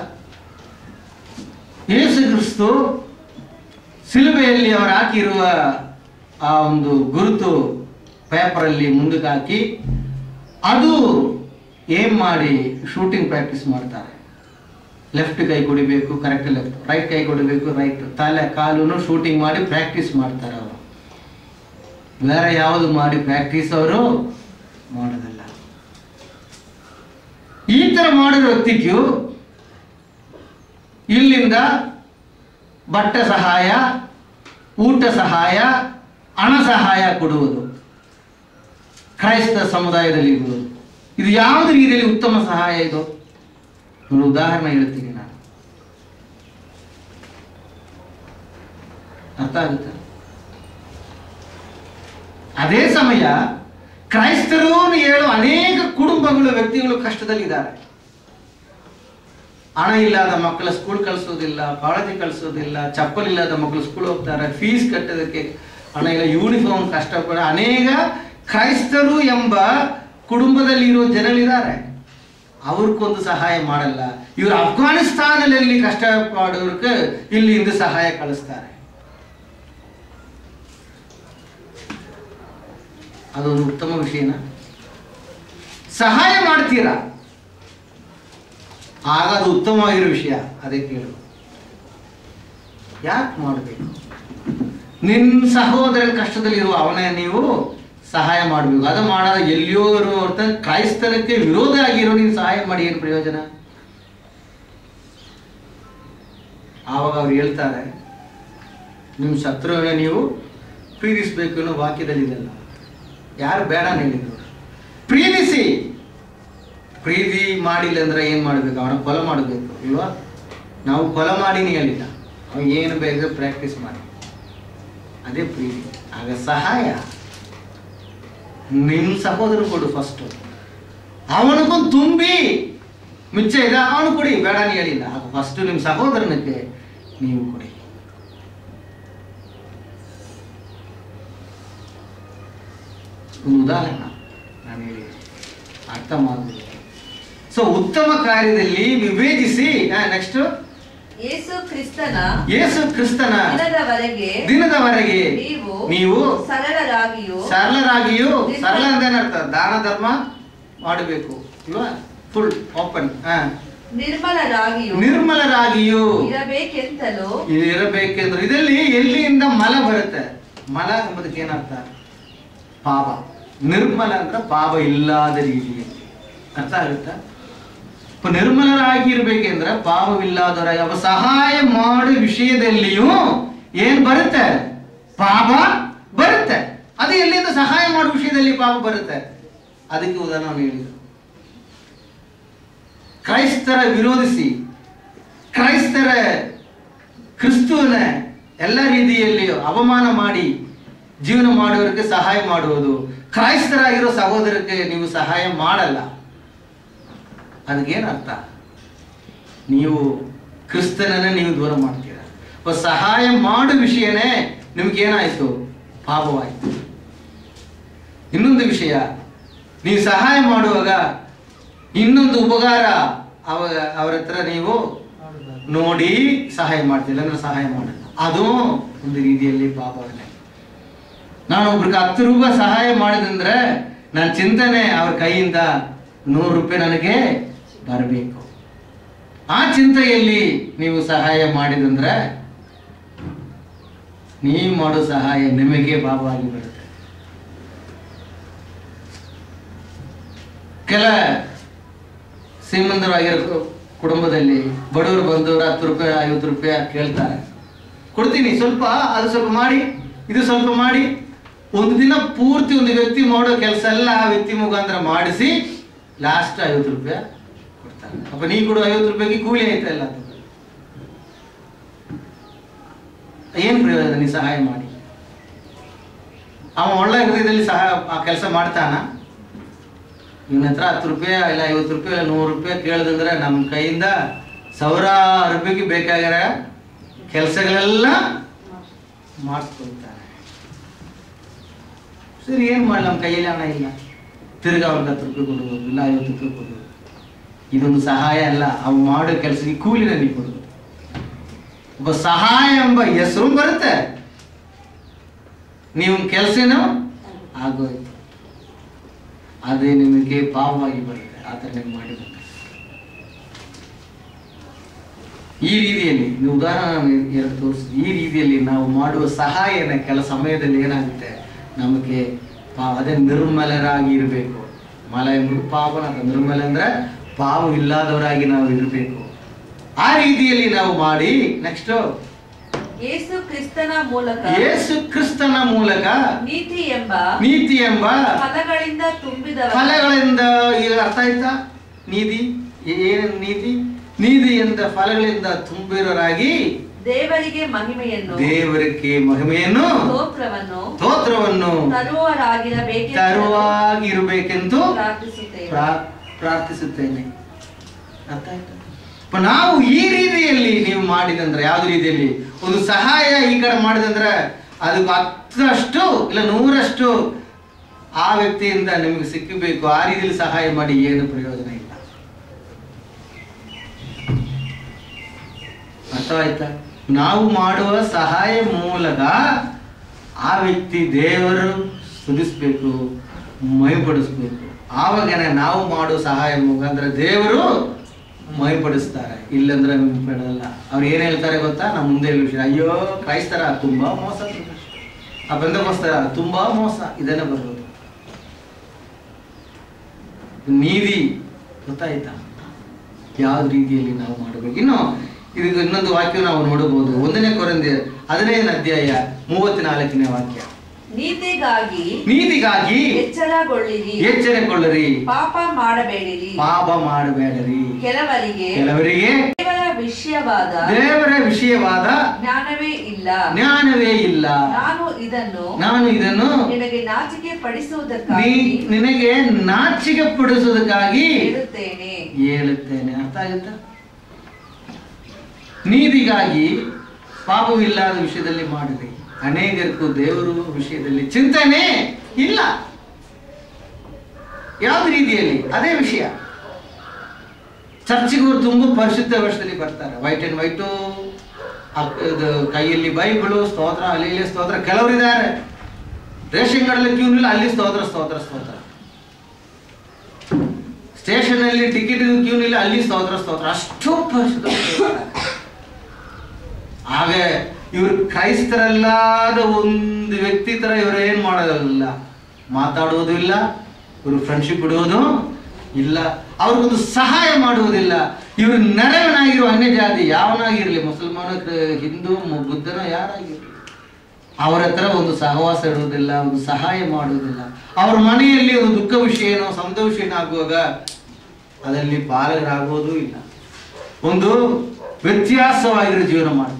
ಯೇಸು ಕ್ರಿಸ್ತು ಸಿಲುಬೆಯಲ್ಲಿ ಅವರು ಹಾಕಿರುವ ಆ ಒಂದು ಗುರುತು ಪೇಪರಲ್ಲಿ ಮುಂದಕ್ಕೆ ಹಾಕಿ ಅದು ಏನ್ ಮಾಡಿ ಶೂಟಿಂಗ್ ಪ್ರಾಕ್ಟೀಸ್ ಮಾಡ್ತಾರೆ. ಲೆಫ್ಟ್ ಕೈ ಕೊಡಿಬೇಕು, ಕರೆಕ್ಟ್ ಲೆಫ್ಟ್, ರೈಟ್ ಕೈ ಕೊಡಬೇಕು, ರೈಟ್, ತಲೆ ಕಾಲುನು ಶೂಟಿಂಗ್ ಮಾಡಿ ಪ್ರಾಕ್ಟೀಸ್ ಮಾಡ್ತಾರೆ ಅವರು. ಬೇರೆ ಯಾವುದು ಮಾಡಿ ಪ್ರಾಕ್ಟೀಸ್ ಅವರು ಮಾಡೋದಲ್ಲ. ಈ ತರ ಮಾಡಿರೋ ವ್ಯಕ್ತಿಗೂ ಇಲ್ಲಿಂದ ಬಟ್ಟೆ ಸಹಾಯ, ಊಟ ಸಹಾಯ, ಹಣ ಸಹಾಯ ಕೊಡುವುದು ಕ್ರೈಸ್ತ ಸಮುದಾಯದಲ್ಲಿ ಇರುವುದು, ಇದು ಯಾವುದು ರೀತಿಯಲ್ಲಿ ಉತ್ತಮ ಸಹಾಯ? ಇದು ಒಂದು ಉದಾಹರಣೆ ಹೇಳ್ತೀನಿ ನಾನು, ಅರ್ಥ ಆಗುತ್ತೆ? ಅದೇ ಸಮಯ ಕ್ರೈಸ್ತರು ಹೇಳೋ ಅನೇಕ ಕುಟುಂಬಗಳು, ವ್ಯಕ್ತಿಗಳು ಕಷ್ಟದಲ್ಲಿದ್ದಾರೆ. ಹಣ ಇಲ್ಲದ ಮಕ್ಕಳ ಸ್ಕೂಲ್ ಕಳಿಸೋದಿಲ್ಲ, ಕಾಲೇಜ್ ಕಳಿಸೋದಿಲ್ಲ, ಚಪ್ಪಲ್ ಇಲ್ಲದ ಮಕ್ಕಳು ಸ್ಕೂಲ್ ಹೋಗ್ತಾರೆ, ಫೀಸ್ ಕಟ್ಟೋದಕ್ಕೆ ಹಣ ಇಲ್ಲ, ಯೂನಿಫಾರ್ಮ್ ಕಷ್ಟಪಡ ಅನೇಕ ಕ್ರೈಸ್ತರು ಎಂಬ ಕುಟುಂಬದಲ್ಲಿ ಇರೋ ಜನರಿದ್ದಾರೆ. ಅವ್ರಿಗೊಂದು ಸಹಾಯ ಮಾಡಲ್ಲ. ಇವರು ಅಫ್ಘಾನಿಸ್ತಾನಲ್ಲಿ ಕಷ್ಟಪಡೋರ್ಗೆ ಇಲ್ಲಿಂದ ಸಹಾಯ ಕಳಿಸ್ತಾರೆ. ಅದೊಂದು ಉತ್ತಮ ವಿಷಯನ? ಸಹಾಯ ಮಾಡ್ತೀರಾ, ಆಗ ಅದು ಉತ್ತಮವಾಗಿರೋ ವಿಷಯ. ಅದಕ್ಕೆ ಹೇಳು, ಯಾಕೆ ಮಾಡಬೇಕು? ನಿನ್ನ ಸಹೋದರನ ಕಷ್ಟದಲ್ಲಿರುವ ಅವನೇ ನೀವು ಸಹಾಯ ಮಾಡಬೇಕು. ಅದು ಮಾಡಾದ ಎಲ್ಲಿಯೋ ಇರೋ ಕ್ರೈಸ್ತನಕ್ಕೆ ವಿರೋಧ ಆಗಿರೋ ನೀವು ಸಹಾಯ ಮಾಡಿ ಏನು ಪ್ರಯೋಜನ? ಆವಾಗ ಅವ್ರು ಹೇಳ್ತಾರೆ, ನಿಮ್ಮ ಶತ್ರುವಿನ ನೀವು ಪ್ರೀತಿಸಬೇಕು ಅನ್ನೋ ವಾಕ್ಯದಲ್ಲಿದೆಲ್ಲ. ಯಾರು ಬೇಡ ಹೇಳಿದ್ರು? ಪ್ರೀತಿಸಿ. ಪ್ರೀತಿ ಮಾಡಿಲ್ಲ ಅಂದ್ರೆ ಏನ್ ಮಾಡ್ಬೇಕು? ಅವನ ಕೊಲೆ ಮಾಡಬೇಕು ಇಲ್ವಾ? ನಾವು ಕೊಲೆ ಮಾಡಿನಿ ಹೇಳಿಲ್ಲ, ಅವ ಏನು ಬೇಕು ಪ್ರಾಕ್ಟೀಸ್ ಮಾಡಿ, ಅದೇ ಪ್ರೀತಿ. ಆಗ ಸಹಾಯ ನಿಮ್ ಸಹೋದರ ಕೊಡು ಫಸ್ಟ್. ಅವನಿಗೊಂದು ತುಂಬಿ ಮಿಚ್ಚ ಇದೆ ಅವನು ಕೊಡಿ, ಬೇಡ ನೀ ಹೇಳಿಲ್ಲ. ಆಗ ಫಸ್ಟ್ ನಿಮ್ ಸಹೋದರನಕ್ಕೆ ನೀವು ಕೊಡಿ. ಒಂದು ಉದಾಹರಣೆ ನಾನು ಹೇಳಿ ಅರ್ಥ ಮಾಡಬೇಕು. ಸೊ ಉತ್ತಮ ಕಾರ್ಯದಲ್ಲಿ ವಿವೇಚಿಸಿ. ನೆಕ್ಸ್ಟ್, ಯೇಸು ಕ್ರಿಸ್ತನ ಯೇಸು ಕ್ರಿಸ್ತನ ದಿನದವರೆಗೆ ದಿನದವರೆಗೆ ನೀವು ನೀವು ಸರಳರಾಗಿಯೂ ಸರಳರಾಗಿಯೂ, ಸರಳ ಅಂದ್ರೆ ಏನರ್ಥ? ದಾನ ಧರ್ಮ ಮಾಡಬೇಕು ಇಲ್ವಾ? Full open. ನಿರ್ಮಲರಾಗಿಯೂ ನಿರ್ಮಲರಾಗಿಯೂ ಇರಬೇಕೆಂತಲೂ ಇರಬೇಕೆಂದ್ರು. ಇದರಲ್ಲಿ ಎಲ್ಲಿಂದ ಮಲ ಬರುತ್ತೆ? ಮಲ ಎಂಬುದಕ್ಕೆ ಏನರ್ಥ? ಪಾಪ. ನಿರ್ಮಲ ಅಂದ್ರೆ ಪಾಪ ಇಲ್ಲದ ರೀತಿಯಲ್ಲಿ. ಅರ್ಥ ಆಗುತ್ತಾ? ನಿರ್ಮಲರಾಗಿರ್ಬೇಕೆಂದ್ರೆ ಪಾಪವಿಲ್ಲದವರಾಗಿ ಅವ ಸಹಾಯ ಮಾಡೋ ವಿಷಯದಲ್ಲಿಯೂ ಏನ್ ಬರುತ್ತೆ? ಪಾಪ ಬರುತ್ತೆ. ಅದು ಎಲ್ಲಿಂದ ಸಹಾಯ ಮಾಡೋ ವಿಷಯದಲ್ಲಿ ಪಾಪ ಬರುತ್ತೆ? ಅದಕ್ಕೆ ಉದಾಹರಣೆ ಹೇಳಿದ್ರು. ಕ್ರೈಸ್ತರ ವಿರೋಧಿಸಿ, ಕ್ರೈಸ್ತರ ಕ್ರಿಸ್ತುವನ ಎಲ್ಲ ರೀತಿಯಲ್ಲಿ ಅವಮಾನ ಮಾಡಿ ಜೀವನ ಮಾಡುವವರಿಗೆ ಸಹಾಯ ಮಾಡುವುದು. ಕ್ರೈಸ್ತರಾಗಿರೋ ಸಹೋದರಕ್ಕೆ ನೀವು ಸಹಾಯ ಮಾಡಲ್ಲ. ಅದಕ್ಕೇನರ್ಥ? ನೀವು ಕ್ರಿಸ್ತನನ್ನ ನೀವು ದೂರ ಮಾಡ್ತೀರ. ಸಹಾಯ ಮಾಡೋ ವಿಷಯನೇ ನಿಮ್ಗೇನಾಯ್ತು? ಪಾಪವಾಯ್ತು. ಇನ್ನೊಂದು ವಿಷಯ, ನೀವು ಸಹಾಯ ಮಾಡುವಾಗ ಇನ್ನೊಂದು ಉಪಕಾರ ಅವಾಗ ಅವ್ರ ಹತ್ರ ನೀವು ನೋಡಿ ಸಹಾಯ ಮಾಡ್ತಿಲ್ಲ ಅಂದ್ರೆ ಸಹಾಯ ಮಾಡಲ್ಲ. ಅದು ಒಂದು ರೀತಿಯಲ್ಲಿ ಪಾಪವೇ. ನಾನು ಒಬ್ರಿಗೆ ಹತ್ತು ರೂಪಾಯಿ ಸಹಾಯ ಮಾಡಿದಂದ್ರೆ ನನ್ನ ಚಿಂತನೆ ಅವ್ರ ಕೈಯಿಂದ ನೂರು ರೂಪಾಯಿ ನನಗೆ ಬರಬೇಕು. ಆ ಚಿಂತೆಯಲ್ಲಿ ನೀವು ಸಹಾಯ ಮಾಡಿದಂದ್ರೆ ನೀವು ಮಾಡೋ ಸಹಾಯ ನಿಮಗೆ ಪಾಪವಾಗಿ ಬರುತ್ತೆ. ಕೆಲ ಶ್ರೀಮಂತರಾಗಿರೋ ಕುಟುಂಬದಲ್ಲಿ ಬಡವರು ಬಂದವರು ಹತ್ತು ರೂಪಾಯಿ ಐವತ್ತು ರೂಪಾಯಿ ಕೇಳ್ತಾರೆ, ಕೊಡ್ತೀನಿ, ಸ್ವಲ್ಪ ಅದು ಸ್ವಲ್ಪ ಮಾಡಿ, ಇದು ಸ್ವಲ್ಪ ಮಾಡಿ. ಒಂದು ದಿನ ಪೂರ್ತಿ ಒಂದು ವ್ಯಕ್ತಿ ಮಾಡೋ ಕೆಲಸ ಎಲ್ಲ ಆ ವ್ಯಕ್ತಿ ಮುಖಾಂತರ ಮಾಡಿಸಿ ಲಾಸ್ಟ್ ಐವತ್ತು ರೂಪಾಯಿ ಕೊಡ್ತಾರೆ. ಅಪ್ಪ ನೀ ಕೊಡು ಐವತ್ತು ರೂಪಾಯಿಗೆ ಕೂಲಿ ಆಯ್ತಾ ಇಲ್ಲ, ಅದು ಏನು ಪ್ರಯೋಜನ? ನೀ ಸಹಾಯ ಮಾಡಿ. ಅವ ಒಳ್ಳೆ ಹೃದಯದಲ್ಲಿ ಸಹಾಯ ಆ ಕೆಲಸ ಮಾಡ್ತಾನ. ಇವನ ಹತ್ರ ಹತ್ತು ರೂಪಾಯಿ ಇಲ್ಲ ಐವತ್ತು ರೂಪಾಯಿ ಇಲ್ಲ ನೂರು ರೂಪಾಯಿ ಕೇಳಿದಂದ್ರೆ ನಮ್ಮ ಕೈಯಿಂದ ಸಾವಿರಾರು ರೂಪಾಯಿಗೆ ಬೇಕಾಗಿರೋ ಕೆಲಸಗಳೆಲ್ಲ ಮಾಡಿಸ್ಕೊಳ್ತಾರೆ. ಸರಿ, ಏನು ಮಾಡಲಿ, ನಮ್ಮ ಕೈಯಲ್ಲಿ ಹಣ ಇಲ್ಲ, ತಿರ್ಗಾ ಅವ್ರಿಗೆ ಹತ್ತು ರೂಪಾಯಿ ಕೊಡ್ಬೋದು, ಇಲ್ಲ ಐವತ್ತು ರೂಪಾಯಿ ಕೊಡ್ಬೋದು. ಇದೊಂದು ಸಹಾಯ ಅಲ್ಲ, ಅವ್ನು ಮಾಡೋ ಕೆಲಸಕ್ಕೆ ಕೂಲಿನ ನೀವು ಕೊಡ್ಬೋದು. ಒಬ್ಬ ಸಹಾಯ ಎಂಬ ಹೆಸರು ಬರುತ್ತೆ, ನೀವು ಕೆಲಸನೂ ಆಗೋಯ್ತು, ಅದೇ ನಿಮಗೆ ಪಾಪವಾಗಿ ಬರುತ್ತೆ. ಆ ಥರ ನೀವು ಮಾಡಿದ ಈ ರೀತಿಯಲ್ಲಿ ನೀವು ಉದಾಹರಣೆ ಎರಡು ತೋರಿಸಿ, ಈ ರೀತಿಯಲ್ಲಿ ನಾವು ಮಾಡುವ ಸಹಾಯನ ಕೆಲ ಸಮಯದಲ್ಲಿ ಏನಾಗುತ್ತೆ, ನಮಗೆ ಪಾ ಅದೇ ನಿರ್ಮಲರಾಗಿ ಇರಬೇಕು. ಮಲ ಎಂಬುದು ಪಾಪನ, ನಿರ್ಮಲ ಅಂದ್ರೆ ಪಾಪ ಇಲ್ಲದವರಾಗಿ ನಾವು ಇರಬೇಕು. ಆ ರೀತಿಯಲ್ಲಿ ನಾವು ಮಾಡಿ ನೆಕ್ಸ್ಟ್ ಯೇಸು ಕ್ರಿಸ್ತನ ಮೂಲಕ ಯೇಸು ಕ್ರಿಸ್ತನ ಮೂಲಕ ನೀತಿ ಎಂಬ ನೀತಿ ಎಂಬ ಫಲಗಳಿಂದ ತುಂಬಿದ ಫಲಗಳಿಂದ, ಈಗ ಅರ್ಥ ಆಯ್ತಾ? ನೀತಿ ಏನು? ನೀತಿ ನೀತಿ ಎಂದ ಫಲಗಳಿಂದ ತುಂಬಿರೋರಾಗಿ ದೇವರಿಗೆ ಮಹಿಮೆಯನ್ನು ದೇವರಿಗೆ ಮಹಿಮೆಯನ್ನು ಸ್ತೋತ್ರವನ್ನು ಸ್ತೋತ್ರವನ್ನು ತರುವರಾಗಿರಬೇಕು ತರುವಾಗಿರಬೇಕೆಂದು ಪ್ರಾರ್ಥಿಸುತ್ತೇನೆ ಪ್ರಾರ್ಥಿಸುತ್ತೇನೆ. ಅರ್ಥ ಆಯ್ತಾ? ನಾವು ಈ ರೀತಿಯಲ್ಲಿ ನೀವು ಮಾಡಿದಂದ್ರೆ, ಯಾವ್ದು ರೀತಿಯಲ್ಲಿ ಒಂದು ಸಹಾಯ ಈ ಕಡೆ ಮಾಡಿದಂದ್ರೆ ಅದಕ್ಕೆ ಹತ್ತರಷ್ಟು ಇಲ್ಲ ನೂರಷ್ಟು ಆ ವ್ಯಕ್ತಿಯಿಂದ ನಿಮಗೆ ಸಿಕ್ಕಬೇಕು. ಆ ರೀತಿಯಲ್ಲಿ ಸಹಾಯ ಮಾಡಿ ಏನು ಪ್ರಯೋಜನ ಇಲ್ಲ. ಅರ್ಥ ಆಯ್ತಾ? ನಾವು ಮಾಡುವ ಸಹಾಯ ಮೂಲಕ ಆ ವ್ಯಕ್ತಿ ದೇವರು ಸ್ತುತಿಸ್ಬೇಕು, ಮೈಪಡಿಸ್ಬೇಕು. ಆವಾಗನೇ ನಾವು ಮಾಡೋ ಸಹಾಯ ಮುಖಾಂತರ ದೇವರು ಮೈಪಡಿಸ್ತಾರೆ. ಇಲ್ಲಂದ್ರೆ ಬಿಡಲ್ಲ. ಅವ್ರು ಏನ್ ಹೇಳ್ತಾರೆ ಗೊತ್ತಾ? ನಮ್ಮ ಮುಂದೆ ವಿಷಯ, ಅಯ್ಯೋ ಕ್ರೈಸ್ತರ ತುಂಬಾ ಮೋಸ, ಆ ಬೆಂದಕೋಸ್ತರ ತುಂಬಾ ಮೋಸ, ಇದನ್ನೇ ಬರೋದು. ನೀತಿ ಗೊತ್ತಾಯ್ತಾ? ಯಾವ ರೀತಿಯಲ್ಲಿ ನಾವು ಮಾಡಬೇಕು. ಇನ್ನು ಇದಕ್ಕೆ ಇನ್ನೊಂದು ವಾಕ್ಯ ನಾವು ನೋಡಬಹುದು. ಒಂದನೇ ಕೊರಿಂಥಿಯರ್ ಹದಿನೈದನೇ ಅಧ್ಯಾಯ ಮೂವತ್ನಾಲ್ಕನೇ ವಾಕ್ಯ. ನೀತಿಗಾಗಿ ನೀತಿಗಾಗಿ ಎಚ್ಚರಗೊಳ್ಳಿರಿ ಎಚ್ಚರಗೊಳ್ಳಿರಿ ಪಾಪ ಮಾಡಬೇಡಿರಿ ಪಾಪ ಮಾಡಬೇಡಿರಿ. ಕೆಲವರಿಗೆ ಕೆಲವರಿಗೆ ದೇವರ ವಿಷಯವಾದ ದೇವರ ವಿಷಯವಾದ ಜ್ಞಾನವೇ ಇಲ್ಲ ಜ್ಞಾನವೇ ಇಲ್ಲ. ನಾನು ಇದನ್ನು ನಾನು ಇದನ್ನು ನಿನಗೆ ನಾಚಿಕೆ ಪಡಿಸುವುದಕ್ಕಾಗಿ ನಿನಗೆ ನಾಚಿಕೆ ಪಡಿಸುವುದಕ್ಕಾಗಿ ಹೇಳುತ್ತೇನೆ ಹೇಳುತ್ತೇನೆ. ಅರ್ಥ ಆಗುತ್ತಾ? ನೀತಿಗಾಗಿ ಪಾಪವಿಲ್ಲದ ವಿಷಯದಲ್ಲಿ ಮಾಡಿರಿ. ಅನೇಕರಿಗೂ ದೇವರು ವಿಷಯದಲ್ಲಿ ಚಿಂತನೆ ಇಲ್ಲ. ಯಾವ ರೀತಿಯಲ್ಲಿ? ಅದೇ ವಿಷಯ. ಚರ್ಚಿಗೂ ತುಂಬಾ ಪರಿಶುದ್ಧ ವರ್ಷದಲ್ಲಿ ಬರ್ತಾರೆ, ವೈಟ್ ಅಂಡ್ ವೈಟು, ಕೈಯಲ್ಲಿ ಬೈಬಳು, ಸ್ತೋತ್ರ, ಅಲ್ಲಿ ಇಲ್ಲಿ ಸ್ತೋತ್ರ. ಕೆಲವರಿದ್ದಾರೆ ರೇಷನ್ ಕಾರ್ಡಲ್ಲಿ ಕ್ಯೂ ಇಲ್ಲ, ಅಲ್ಲಿ ಸ್ತೋತ್ರ ಸ್ತೋತ್ರ ಸ್ತೋತ್ರ. ಸ್ಟೇಷನ್ ಅಲ್ಲಿ ಟಿಕೆಟ್ ಕ್ಯೂ ಇಲ್ಲ, ಅಲ್ಲಿ ಸ್ತೋತ್ರ ಸ್ತೋತ್ರ. ಅಷ್ಟು ಪರಿಶುದ್ಧ. ಹಾಗೆ ಇವರು ಕ್ರೈಸ್ತರಲ್ಲಾದ ಒಂದು ವ್ಯಕ್ತಿ ತರ ಇವರು ಏನ್ ಮಾಡೋದಿಲ್ಲ, ಮಾತಾಡುವುದೂ ಇಲ್ಲ, ಇವರು ಫ್ರೆಂಡ್ಶಿಪ್ ಇಡುವುದು ಇಲ್ಲ, ಅವ್ರಿಗೊಂದು ಸಹಾಯ ಮಾಡುವುದಿಲ್ಲ. ಇವರು ನೆರವನಾಗಿರುವ ಅನ್ಯ ಜಾತಿ ಯಾವನಾಗಿರ್ಲಿ, ಮುಸಲ್ಮಾನ, ಹಿಂದೂ, ಬುದ್ಧನ, ಯಾರಾಗಿರ್ಲಿ, ಅವರ ಹತ್ರ ಒಂದು ಸಹವಾಸ ಇಡುವುದಿಲ್ಲ, ಒಂದು ಸಹಾಯ ಮಾಡುವುದಿಲ್ಲ. ಅವ್ರ ಮನೆಯಲ್ಲಿ ಒಂದು ದುಃಖ ವಿಷಯನೋ ಸಂತೋಷ ವಿಷಯನೋ ಆಗುವಾಗ ಅದರಲ್ಲಿ ಪಾಲಕರಾಗುವುದೂ ಇಲ್ಲ. ಒಂದು ವ್ಯತ್ಯಾಸವಾಗಿರೋ ಜೀವನ ಮಾಡ್ತಾರೆ.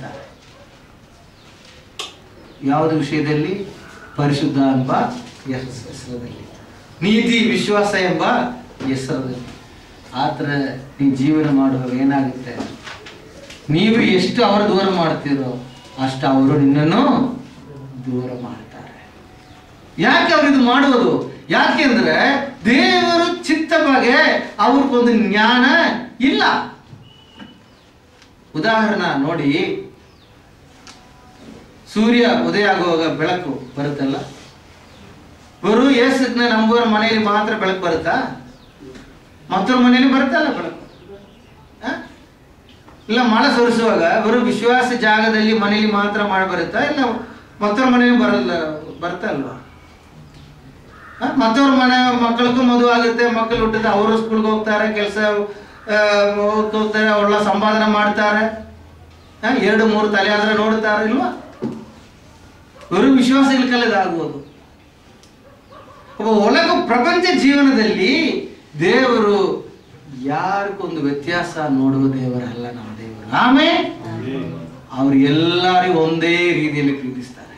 ಯಾವುದು ವಿಷಯದಲ್ಲಿ? ಪರಿಶುದ್ಧ ಎಂಬ ಹೆಸರಲ್ಲಿ, ನೀತಿ ವಿಶ್ವಾಸ ಎಂಬ ಹೆಸರಲ್ಲಿ. ಆ ಥರ ನೀವು ಜೀವನ ಮಾಡುವಾಗ ಏನಾಗುತ್ತೆ, ನೀವು ಎಷ್ಟು ಅವರ ದೂರ ಮಾಡ್ತೀರೋ ಅಷ್ಟು ಅವರು ನಿನ್ನನ್ನು ದೂರ ಮಾಡ್ತಾರೆ. ಯಾಕೆ ಅವ್ರು ಇದು ಮಾಡುವುದು? ಯಾಕೆಂದ್ರೆ ದೇವರು ಚಿತ್ತ ಬಗ್ಗೆ ಅವ್ರಿಗೊಂದು ಜ್ಞಾನ ಇಲ್ಲ. ಉದಾಹರಣೆ ನೋಡಿ, ಸೂರ್ಯ ಉದಯ ಆಗುವಾಗ ಬೆಳಕು ಬರುತ್ತಲ್ಲ, ಬರು ಯೇಸುನ ನಂಬುವರ ಮನೆಯಲ್ಲಿ ಮಾತ್ರ ಬೆಳಕು ಬರುತ್ತಾ? ಮತ್ತೊಬ್ಬರ ಮನೆಯಲ್ಲಿ ಬರುತ್ತಲ್ಲ ಬೆಳಕು? ಇಲ್ಲ ಮಳೆ ಸುರಿಸುವಾಗ ಬರು ವಿಶ್ವಾಸ ಜಾಗದಲ್ಲಿ ಮನೆಯಲ್ಲಿ ಮಾತ್ರ ಮಾಡಿ ಬರುತ್ತಾ? ಇಲ್ಲ ಮತ್ತೊಬ್ಬರ ಮನೆಯಲ್ಲಿ ಬರಲ್ಲ ಬರ್ತಲ್ವಾ? ಮತ್ತವ್ರ ಮನೆ ಮಕ್ಕಳಿಗೂ ಮದುವೆ ಆಗುತ್ತೆ, ಮಕ್ಕಳು ಹುಟ್ಟಿದ್ರೆ ಅವರು ಸ್ಕೂಲ್ಗೆ ಹೋಗ್ತಾರೆ, ಕೆಲಸ ಹೋಗ್ತಾರೆ, ಒಳ್ಳೆ ಸಂಪಾದನೆ ಮಾಡ್ತಾರೆ, ಎರಡು ಮೂರು ತಲೆ ಆದ್ರೆ ನೋಡ್ತಾರೆ ಇಲ್ವಾ? ಬರು ವಿಶ್ವಾಸ ಇಲ್ಕಲ್ಲದಾಗುವುದು. ಒಬ್ಬ ಒಳಗ ಪ್ರಪಂಚ ಜೀವನದಲ್ಲಿ ದೇವರು ಯಾರಿಗೊಂದು ವ್ಯತ್ಯಾಸ ನೋಡುವ ದೇವರಲ್ಲ ನಮ್ಮ ದೇವರು. ಆಮೇಲೆ ಅವರು ಎಲ್ಲರಿಗೂ ಒಂದೇ ರೀತಿಯಲ್ಲಿ ಪ್ರೀತಿಸ್ತಾರೆ.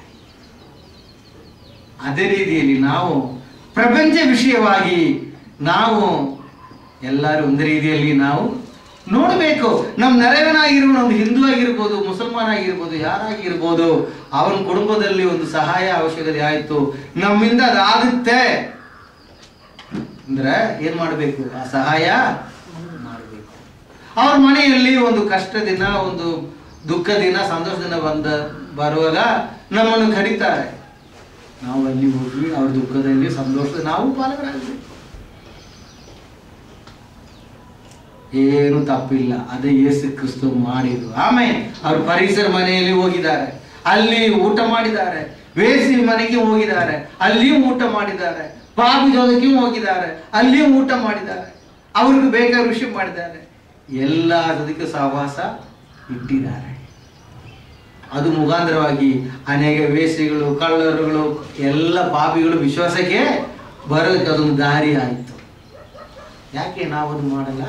ಅದೇ ರೀತಿಯಲ್ಲಿ ನಾವು ಪ್ರಪಂಚ ವಿಷಯವಾಗಿ ನಾವು ಎಲ್ಲರೂ ಒಂದೇ ರೀತಿಯಲ್ಲಿ ನಾವು ನೋಡಬೇಕು. ನಮ್ಮ ನೆರವಿನಾಗಿರ್ಬೋದು, ಒಂದು ಹಿಂದೂ ಆಗಿರ್ಬೋದು, ಮುಸಲ್ಮಾನ್ ಆಗಿರ್ಬೋದು, ಯಾರಾಗಿರ್ಬೋದು, ಅವನ ಕುಟುಂಬದಲ್ಲಿ ಒಂದು ಸಹಾಯ ಅವಶ್ಯಕತೆ ಆಯಿತು, ನಮ್ಮಿಂದ ಅದಾಗುತ್ತೆ ಅಂದ್ರೆ ಏನ್ ಮಾಡಬೇಕು? ಆ ಸಹಾಯ ಮಾಡಬೇಕು. ಅವ್ರ ಮನೆಯಲ್ಲಿ ಒಂದು ಕಷ್ಟ ದಿನ, ಒಂದು ದುಃಖ ದಿನ, ಸಂತೋಷ ದಿನ ಬಂದ ಬರುವಾಗ ನಮ್ಮನ್ನು ಕರೀತಾರೆ, ನಾವು ಅಲ್ಲಿ ಹೋಗಿ ಅವ್ರ ದುಃಖದಲ್ಲಿ ಸಂತೋಷದ ನಾವು ಪಾಲಕರಾಗಬೇಕು. ಏನು ತಪ್ಪಿಲ್ಲ, ಅದೇ ಯೇಸು ಕ್ರಿಸ್ತ ಮಾಡಿದ್ರು. ಆಮೇಲೆ ಅವ್ರ ಪರಿಸರ ಮನೆಯಲ್ಲಿ ಹೋಗಿದ್ದಾರೆ, ಅಲ್ಲಿ ಊಟ ಮಾಡಿದ್ದಾರೆ. ವೇಸಿ ಮನೆಗೆ ಹೋಗಿದ್ದಾರೆ, ಅಲ್ಲಿಯೂ ಊಟ ಮಾಡಿದ್ದಾರೆ. ಪಾಪಿ ಜೋದಕ್ಕೆ ಹೋಗಿದ್ದಾರೆ, ಅಲ್ಲಿಯೂ ಊಟ ಮಾಡಿದ್ದಾರೆ. ಅವ್ರಿಗೆ ಬೇಕಾದ ವಿಷಯ ಮಾಡಿದ್ದಾರೆ. ಎಲ್ಲ ಅದಕ್ಕೆ ಸಹವಾಸ ಇಟ್ಟಿದ್ದಾರೆ. ಅದು ಮುಖಾಂತರವಾಗಿ ಅನೇಕ ವೇಸಿಗಳು, ಕಳ್ಳರುಗಳು, ಎಲ್ಲ ಪಾಪಿಗಳು ವಿಶ್ವಾಸಕ್ಕೆ ಬರೋದಕ್ಕೆ ಅದೊಂದು ದಾರಿ ಆಯಿತು. ಯಾಕೆ ನಾವು ಅದು ಮಾಡಲ್ಲ?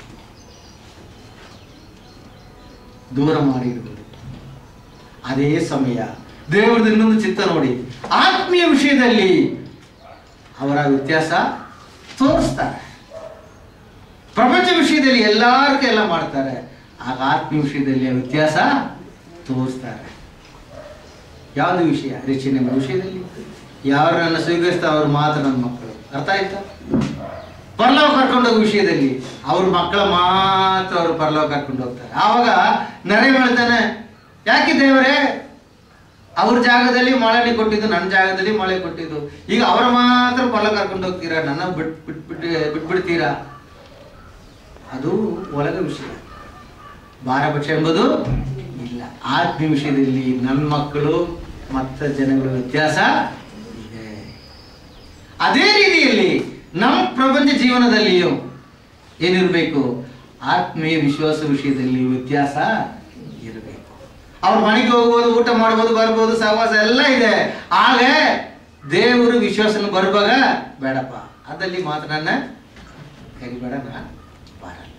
ದೂರ ಮಾಡಿರುವುದು. ಅದೇ ಸಮಯ ದೇವರದ್ದು ಇನ್ನೊಂದು ಚಿತ್ತ ನೋಡಿ, ಆತ್ಮೀಯ ವಿಷಯದಲ್ಲಿ ಅವರ ವ್ಯತ್ಯಾಸ ತೋರಿಸ್ತಾರೆ. ಪ್ರಪಂಚ ವಿಷಯದಲ್ಲಿ ಎಲ್ಲರಿಗೂ ಎಲ್ಲ ಮಾಡ್ತಾರೆ, ಆಗ ಆತ್ಮೀಯ ವಿಷಯದಲ್ಲಿ ವ್ಯತ್ಯಾಸ ತೋರಿಸ್ತಾರೆ. ಯಾವುದು ವಿಷಯ? ರಚನೆ ವಿಷಯದಲ್ಲಿ ಯಾರನ್ನ ಸ್ವೀಕರಿಸ್ತಾ ಅವ್ರು ಮಾತ್ರ ನನ್ನ ಮಕ್ಕಳು. ಅರ್ಥ ಆಯ್ತಾ? ಪರಲೋಕ ಕರ್ಕೊಂಡು ಹೋಗೋ ವಿಷಯದಲ್ಲಿ ಅವ್ರ ಮಕ್ಕಳ ಮಾತ್ರ ಅವ್ರು ಪರಲೋಕ ಕರ್ಕೊಂಡು ಹೋಗ್ತಾರೆ. ಆವಾಗ ನರೆ ಹೇಳ್ತಾನೆ, ಯಾಕೆ ದೇವರೇ ಅವ್ರ ಜಾಗದಲ್ಲಿ ಮಳೆ ಕೊಟ್ಟಿದ್ದು, ನನ್ನ ಜಾಗದಲ್ಲಿ ಮಳೆ ಕೊಟ್ಟಿದ್ದು, ಈಗ ಅವರ ಮಾತ್ರ ಪರಲೋಕ ಕರ್ಕೊಂಡು ಹೋಗ್ತೀರಾ, ನನ್ನ ಬಿಟ್ ಬಿಟ್ಬಿಟ್ಟು ಬಿಟ್ಬಿಡ್ತೀರಾ? ಅದು ಒಳಗ ವಿಷಯ. ಭಾರಪಕ್ಷ ಎಂಬುದು ಇಲ್ಲ. ಆತ್ಮೀಯ ವಿಷಯದಲ್ಲಿ ನನ್ನ ಮಕ್ಕಳು ಮತ್ತು ಜನಗಳ ವ್ಯತ್ಯಾಸ ಇದೆ. ಅದೇ ರೀತಿಯಲ್ಲಿ ನಮ್ಮ ಪ್ರಪಂಚ ಜೀವನದಲ್ಲಿಯೂ ಏನಿರಬೇಕು? ಆತ್ಮೀಯ ವಿಶ್ವಾಸ ವಿಷಯದಲ್ಲಿ ವ್ಯತ್ಯಾಸ ಇರಬೇಕು. ಅವ್ರ ಮನೆಗೆ ಹೋಗ್ಬೋದು, ಊಟ ಮಾಡ್ಬೋದು, ಬರ್ಬೋದು, ಸಹವಾಸ ಎಲ್ಲ ಇದೆ. ಆಗ ದೇವರು ವಿಶ್ವಾಸನ ಬರುವಾಗ ಬೇಡಪ್ಪ ಅದಲ್ಲಿ ಮಾತ್ರ ನನ್ನ ಕರಿಬೇಡ, ನಾನು ಬರಲ್ಲ.